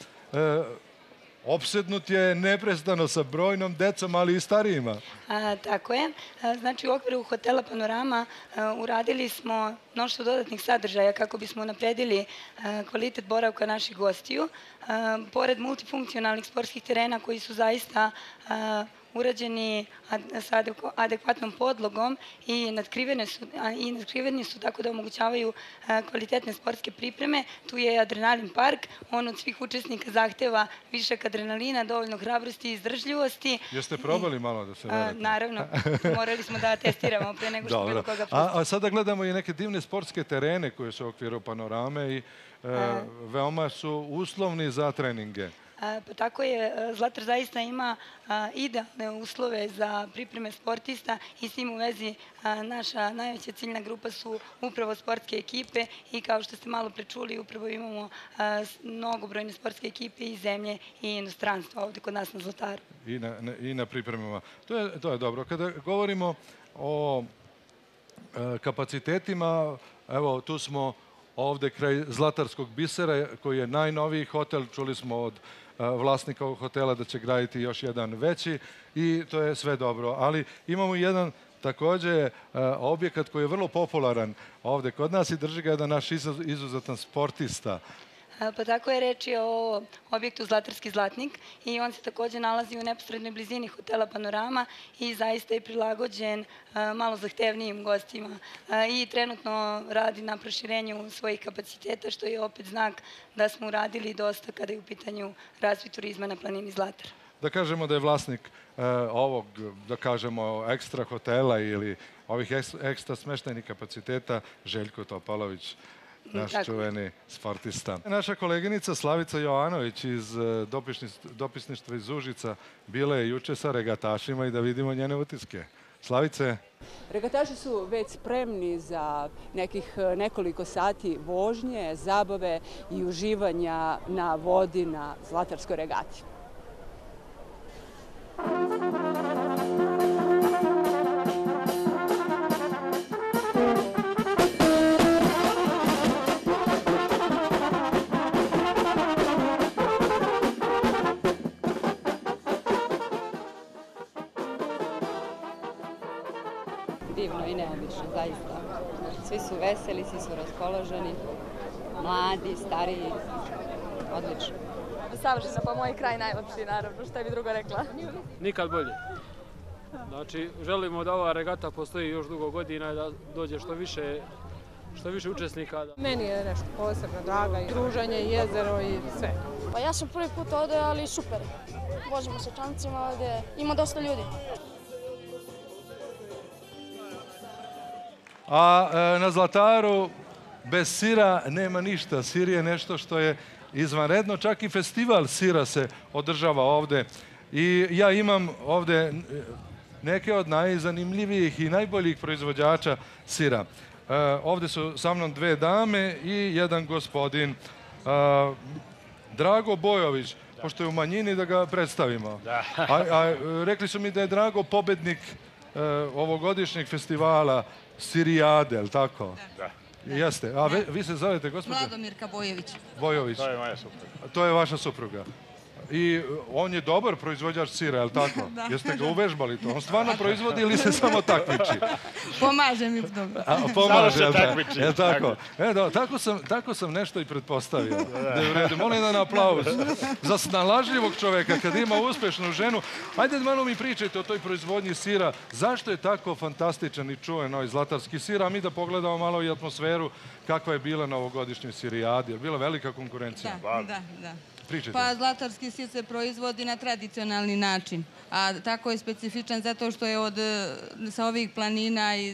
opsednut je neprestano sa brojnom decom, ali i starijima. Tako je. Znači, u okviru hotela Panorama uradili smo mnoštvo dodatnih sadržaja kako bismo napredili kvalitet boravka naših gostiju. Pored multifunkcionalnih sportskih terena koji su zaista urađeni sa adekvatnom podlogom i nadkriveni su tako da omogućavaju kvalitetne sportske pripreme. Tu je adrenalin park, on od svih učesnika zahteva višak adrenalina, dovoljno hrabrosti i izdržljivosti. Jeste probali malo da se verete? Naravno, morali smo da testiramo pre nego što bilo koga pustimo. A sada gledamo i neke divne sportske terene koje su u okviru Panorame i veoma su uslovni za treninge. Pa tako je, Zlatar zaista ima idealne uslove za pripreme sportista i s tim u vezi naša najveća ciljna grupa su upravo sportske ekipe i kao što ste malo prečuli, upravo imamo mnogobrojne sportske ekipe iz zemlje i inostranstva ovde kod nas na Zlataru. I na pripremama. To je dobro. Kada govorimo o kapacitetima, evo tu smo ovde kraj Zlatarskog bisera koji je najnoviji hotel, čuli smo od vlasnika ovog hotela da će graditi još jedan veći i to je sve dobro. Ali imamo jedan takođe objekat koji je vrlo popularan ovde kod nas i drži ga jedan naš izuzetan sportista. Pa tako je, reč je o objektu Zlatarski zlatnik i on se takođe nalazi u neposrednoj blizini hotela Panorama i zaista je prilagođen malo zahtevnijim gostima i trenutno radi na proširenju svojih kapaciteta, što je opet znak da smo uradili dosta kada je u pitanju razvoj turizma na planini Zlatar. Da kažemo da je vlasnik ovog, da kažemo, ekstra hotela ili ovih ekstra smeštajnih kapaciteta Željko Topalović, naš čuveni sportista. Naša koleginica Slavica Jovanović iz dopisništva iz Užica bila je juče sa regatašima i da vidimo njene utiske. Slavice? Regataši su već spremni za nekih nekoliko sati vožnje, zabave i uživanja na vodi na Zlatarskoj regati. Divno i neobično, zaista. Svi su veseli, svi su raspoloženi, mladi, stariji, odlično. Savršeno, pa moj kraj najlepši, naravno, šta bi drugo rekla? Nikad bolje. Znači, želimo da ova regata postoji još dugo godina i da dođe što više učesnika. Meni je nešto posebno draga, i druženje, i jezero i sve. Pa ja sam prvi put ovde, ali super. Vozimo se čamcima ovde, ima dosta ljudi. A na Zlataru bez sira nema ništa. Sir je nešto što je izvanredno. Čak i festival sira se održava ovde. I ja imam ovde neke od najzanimljivijih i najboljih proizvođača sira. Ovde su sa mnom dve dame i jedan gospodin. Drago Bojović, pošto je u manjini, da ga predstavimo. A rekli su mi da je Drago pobednik ovogodišnjeg festivala Sirijade, je li tako? Da. Jeste. A vi se zovete, gospođo? Vladomirka Bojović. Bojović. To je moja supruga. To je vaša supruga. I on je dobar proizvođač sira, je li tako? Da. Jeste ga uvežbali to? On stvarno proizvodi ili se samo takmiči? Pomaže mi dobro. Pomaže, je li tako? Tako sam nešto i pretpostavio. Da je u redu. Molim jedan aplauz za snalažljivog čoveka kad ima uspešnu ženu. Ajde malo mi pričajte o toj proizvodnji sira. Zašto je tako fantastičan i čuven ovaj zlatarski sir? A mi da pogledamo malo i atmosferu kakva je bila na ovogodišnjoj sirijadi. Je bila velika konkurencija? Da. Pričajte. Pa zlatarski sir se proizvodi na tradicionalni način, a tako je specifičan zato što je sa ovih planina i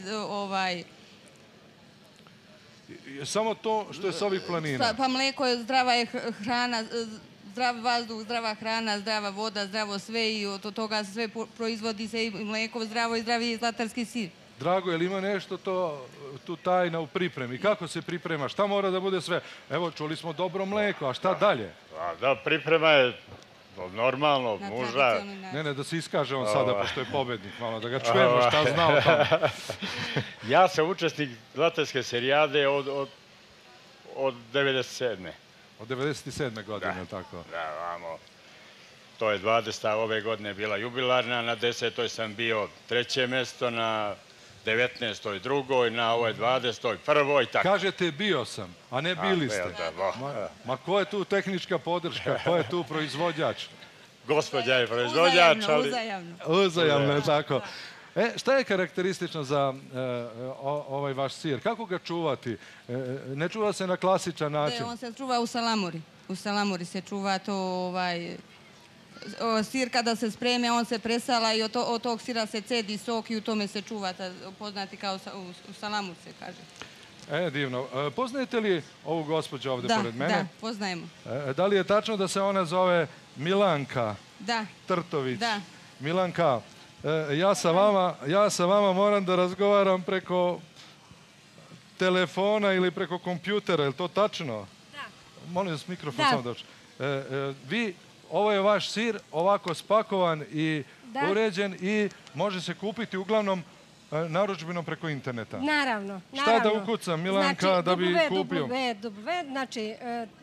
Samo to što je sa ovih planina? Pa mleko je zdrava hrana, zdrav vazduh, zdrava hrana, zdrava voda, zdravo sve i od toga sve proizvodi se i mleko zdravo i zdravi zlatarski sir. Drago, je li ima nešto tu tajna u pripremi? Kako se priprema? Šta mora da bude sve? Evo, čuli smo dobro mleko, a šta dalje? Da, priprema je normalno, muža. Ne, da se iskaže on sada, pošto je pobednik, malo da ga čujemo šta zna o tome. Ja sam učesnik zlatarske serijade od 97. Od 97. godine, tako? Da, vamo. To je 20. ove godine bila jubilarna, na 10. sam bio 3. mesto, na 19. drugoj, na ovoj 20. prvoj, tako. Kažete bio sam, a ne bili ste. Ma ko je tu tehnička podrška, ko je tu proizvođač? Gospođa je proizvođač, ali... Uzajamno, je tako. Šta je karakteristično za ovaj vaš sir? Kako ga čuvati? Ne čuva se na klasičan način? On se čuva u salamuri. U salamuri se čuva to sir kada se spreme, on se presala i od tog sira se cedi sok i u tome se čuva, poznati kao u salamur se kaže. Divno. Poznajete li ovu gospođu ovde pored mene? Da, poznajemo. Da li je tačno da se ona zove Milanka Trtović? Da. Milanka, ja sa vama moram da razgovaram preko telefona ili preko kompjutera, je li to tačno? Da. Molim vas, mikrofon samo doći. Ovo je vaš sir, ovako spakovan i uređen i može se kupiti uglavnom narudžbinom preko interneta. Naravno. Šta da ukucam, Milanka, da bi kupio? Znači,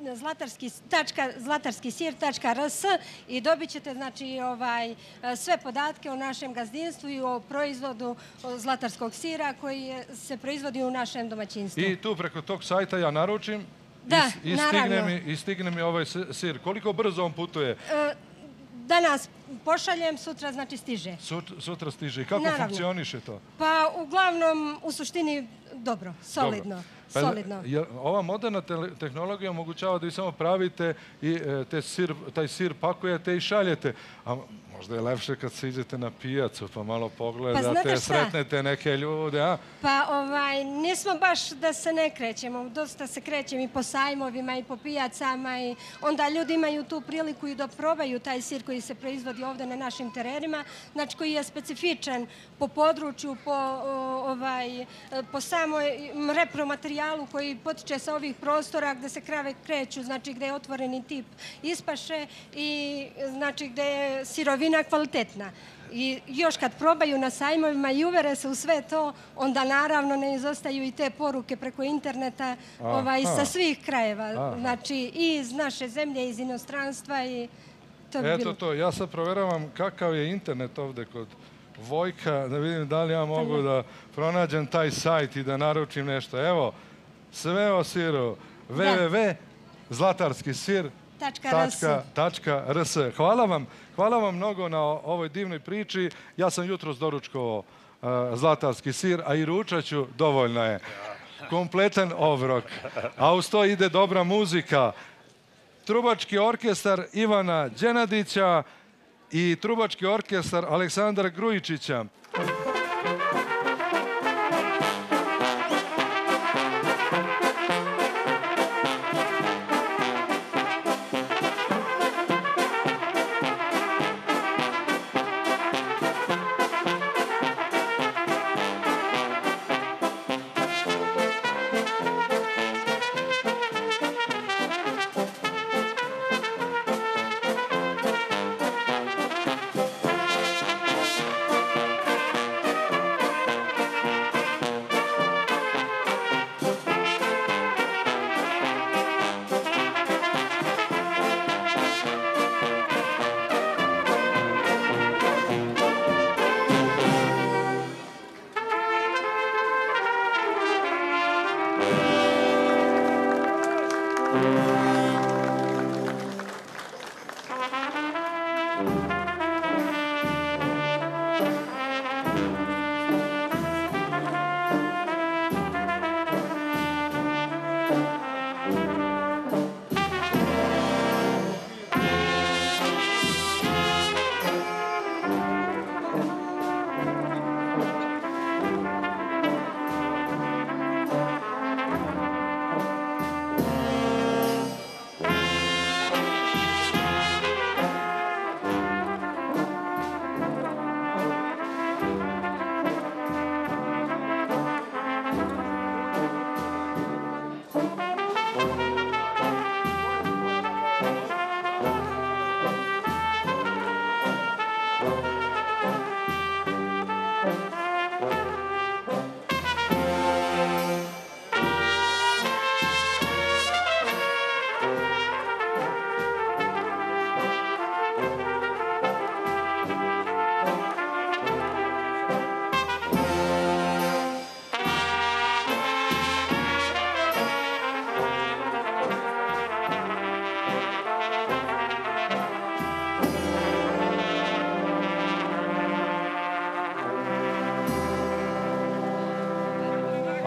zlatarskisir.rs i dobit ćete sve podatke o našem gazdinstvu i o proizvodu zlatarskog sira koji se proizvodi u našem domaćinstvu. I tu preko tog sajta ja naručim i stigne mi ovaj sir. Koliko brzo on putuje? Danas pošaljem, sutra stiže. Sutra stiže. I kako funkcioniše to? Pa uglavnom, u suštini, dobro, solidno. Ova moderna tehnologija omogućava da vi samo pravite i taj sir pakujete i šaljete. A možda je lepše kad se idete na pijacu pa malo pogledate, sretnete neke ljude, a? Pa nismo baš da se ne krećemo. Dosta se krećem i po sajmovima i po pijacama i onda ljudi imaju tu priliku i da probaju taj sir koji se proizvodi ovde na našim terenima, znači koji je specifičan po području, po samoj repromaterijalu koji potiče sa ovih prostora gde se krave kreću, znači gde je otvoreni tip ispaše i znači gde je sirovina kvalitetna. I još kad probaju na sajmovima i uvere se u sve to, onda naravno ne izostaju i te poruke preko interneta sa svih krajeva. Znači i iz naše zemlje, iz inostranstva i to bi bilo... Eto to, ja sad proveravam kakav je internet ovde kod Vojka, da vidim da li ja mogu da pronađem taj sajt i da naručim nešto. Evo, sve o siru, www.zlatarskisir.rs. Hvala vam mnogo na ovoj divnoj priči. Ja sam jutros doručkovao zlatarski sir, a i ručat ću, dovoljno je. Kompletan obrok. A uz to ide dobra muzika. Trubački orkestar Ivana Đenadića i trubački orkestar Aleksandra Grujičića.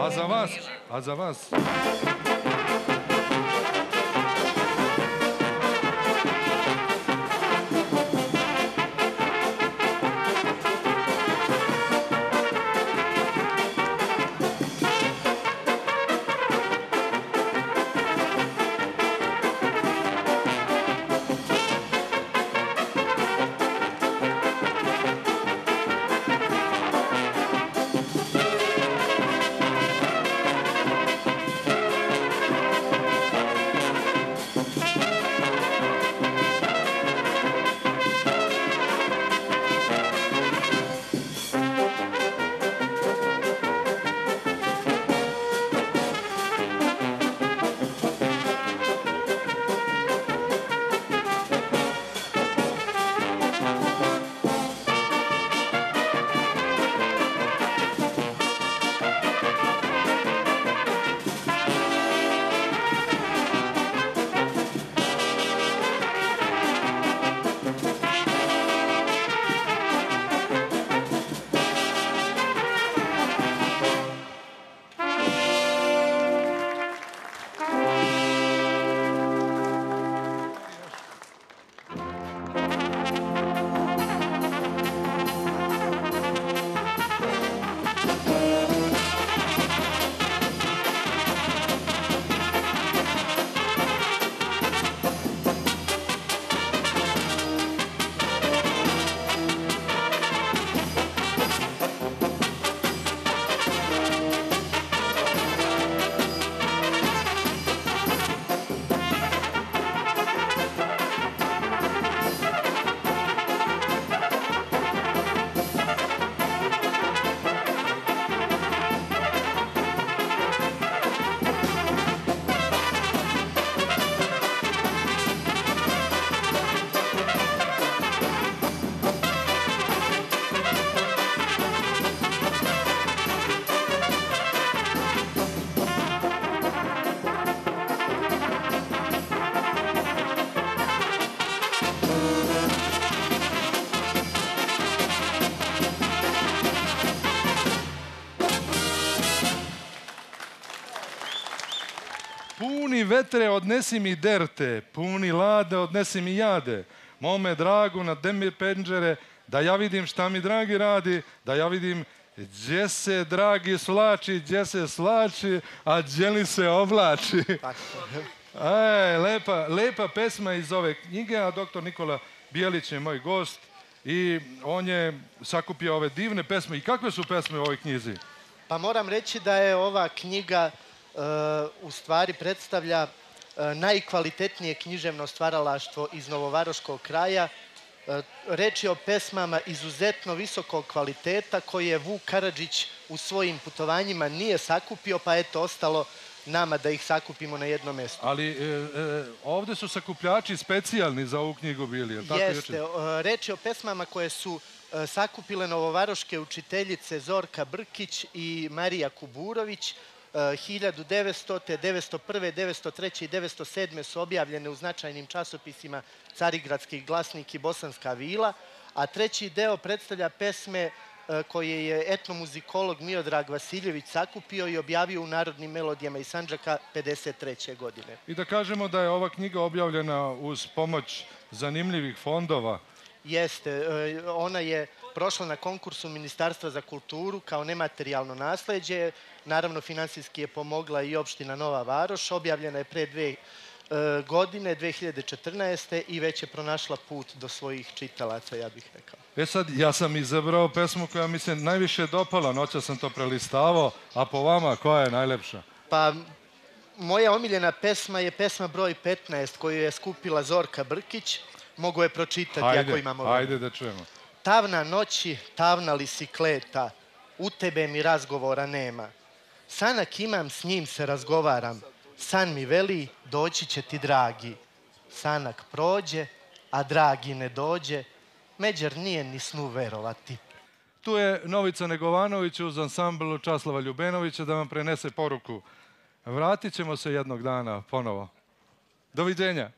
A za vas? Puni vetre, odnesi mi derte, puni lade, odnesi mi jade. Mome dragu na demi penđere, da ja vidim šta mi dragi radi, da ja vidim gdje se dragi slači, gdje se slači, a gdje li se oblači. Lepa pesma iz ove knjige, a doktor Nikola Bijelić je moj gost i on je sakupio ove divne pesme. I kakve su pesme u ovoj knjizi? Pa moram reći da je ova knjiga u stvari predstavlja najkvalitetnije književno stvaralaštvo iz novovaroškog kraja. Reč je o pesmama izuzetno visokog kvaliteta koje Vuk Karadžić u svojim putovanjima nije sakupio, pa eto ostalo nama da ih sakupimo na jedno mjesto. Ali ovdje su sakupljači specijalni za ovu knjigu bili, je li tako? Jeste. Reč je o pesmama koje su sakupile novovaroške učiteljice Zorka Brkić i Marija Kuburović. 1900, 901, 903 i 907 su objavljene u značajnim časopisima Carigradski glasnik i Bosanska vila, a treći deo predstavlja pesme koje je etnomuzikolog Miodrag Vasiljević sakupio i objavio u Narodnim melodijama iz Sandžaka 1953. godine. I da kažemo da je ova knjiga objavljena uz pomoć zanimljivih fondova. Jeste. Ona je prošla na konkursu Ministarstva za kulturu kao nematerijalno nasleđe. Naravno, finansijski je pomogla i opština Nova Varoš. Objavljena je pre 2 godine, 2014. i već je pronašla put do svojih čitalaca, ja bih rekao. Sad, ja sam izabrao pesmu koja mi se najviše dopala. Noća sam to prelistavao, a po vama koja je najlepša? Pa, moja omiljena pesma je pesma broj 15 koju je skupila Zorka Brkić. Mogu je pročitati ako imamo vremena. Ajde da čujemo. Tavna noći, tavna li si kleta, u tebe mi razgovora nema. Sanak imam, s njim se razgovaram. San mi veli, doći će ti dragi. Sanak prođe, a dragi ne dođe. Međer nije ni snu verovati. Tu je Novica Negovanović uz ansambl Časlava Ljubenovića da vam prenese poruku. Vratit ćemo se jednog dana ponovo. Doviđenja.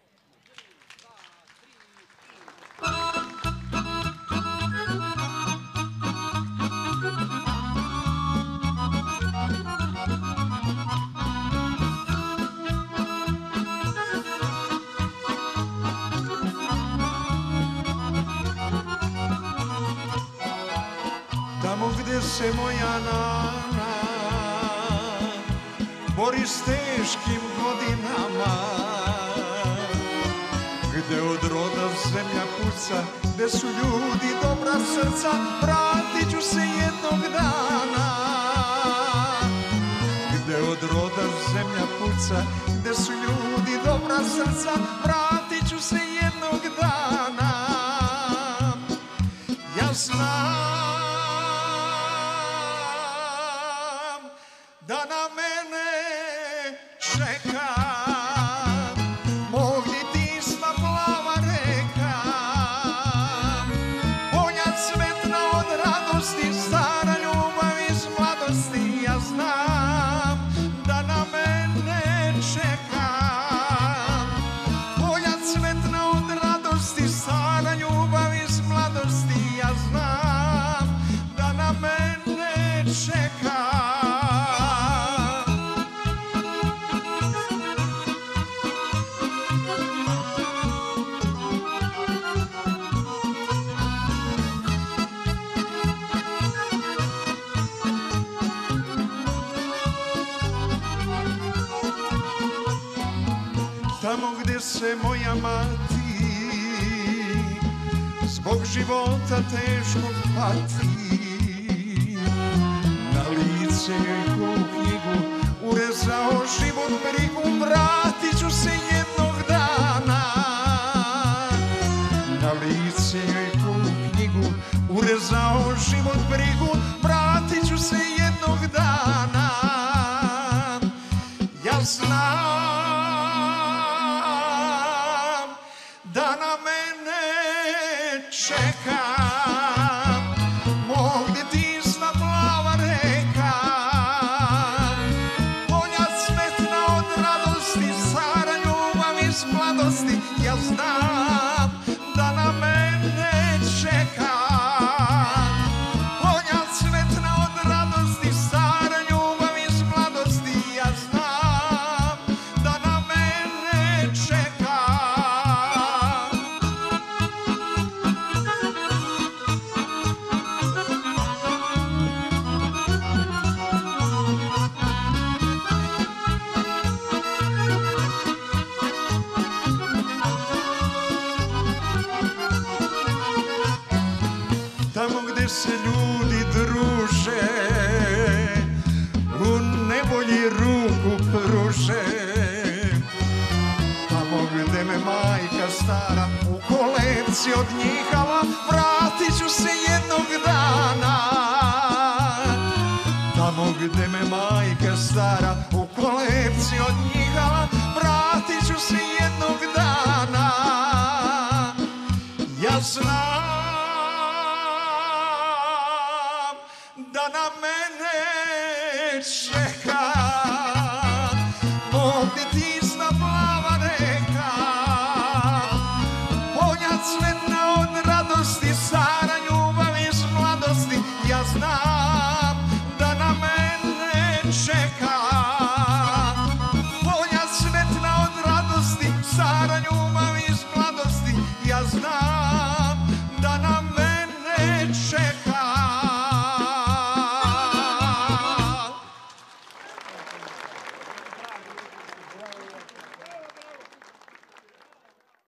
gde se moja nana bori s teškim godinama, gde od roda zemlja puca, gde su ljudi dobra srca, vratit ću se jednog dana. Gde od roda zemlja puca, gde su ljudi dobra srca, vratit ću se jednog dana. Ja znam da na mene čeka mog djetinjstva plava reka, polja cvetna od radosti, stara ljubav iz mladosti. Ja znam da na mene čeka polja cvetna od radosti, stara ljubav iz mladosti. Ja znam da na mene čeka. Tamo gde se moja mati zbog života teškog pati, na lice joj ko u knjigu urezao život brigu, vratit ću se jednog dana. Na lice joj ko u knjigu urezao život brigu, vratit ću se jednog dana. Ja znam da na mene čeka mog djetinjstva plava reka, polja cvetna od radosti, stara ljubav iz mladosti. Ja znam da na mene čeka polja cvetna od radosti, stara ljubav iz mladosti. Ja znam da na mene čeka. Tamo gde se ljudi druže, u nevolji ruku pruže, tamo gde me majka stara u kolevci odnjihala, vratit ću se jednog dana. Tamo gde me majka stara u kolevci odnjihala, vratit ću se jednog dana. Ja znam da na mene čeka mog djetinjstva plava reka, polja cvetna od radosti, stara ljubav iz mladosti. Ja znam da na mene čeka polja cvetna od radosti, stara ljubav iz mladosti. Ja znam da na mene čeka.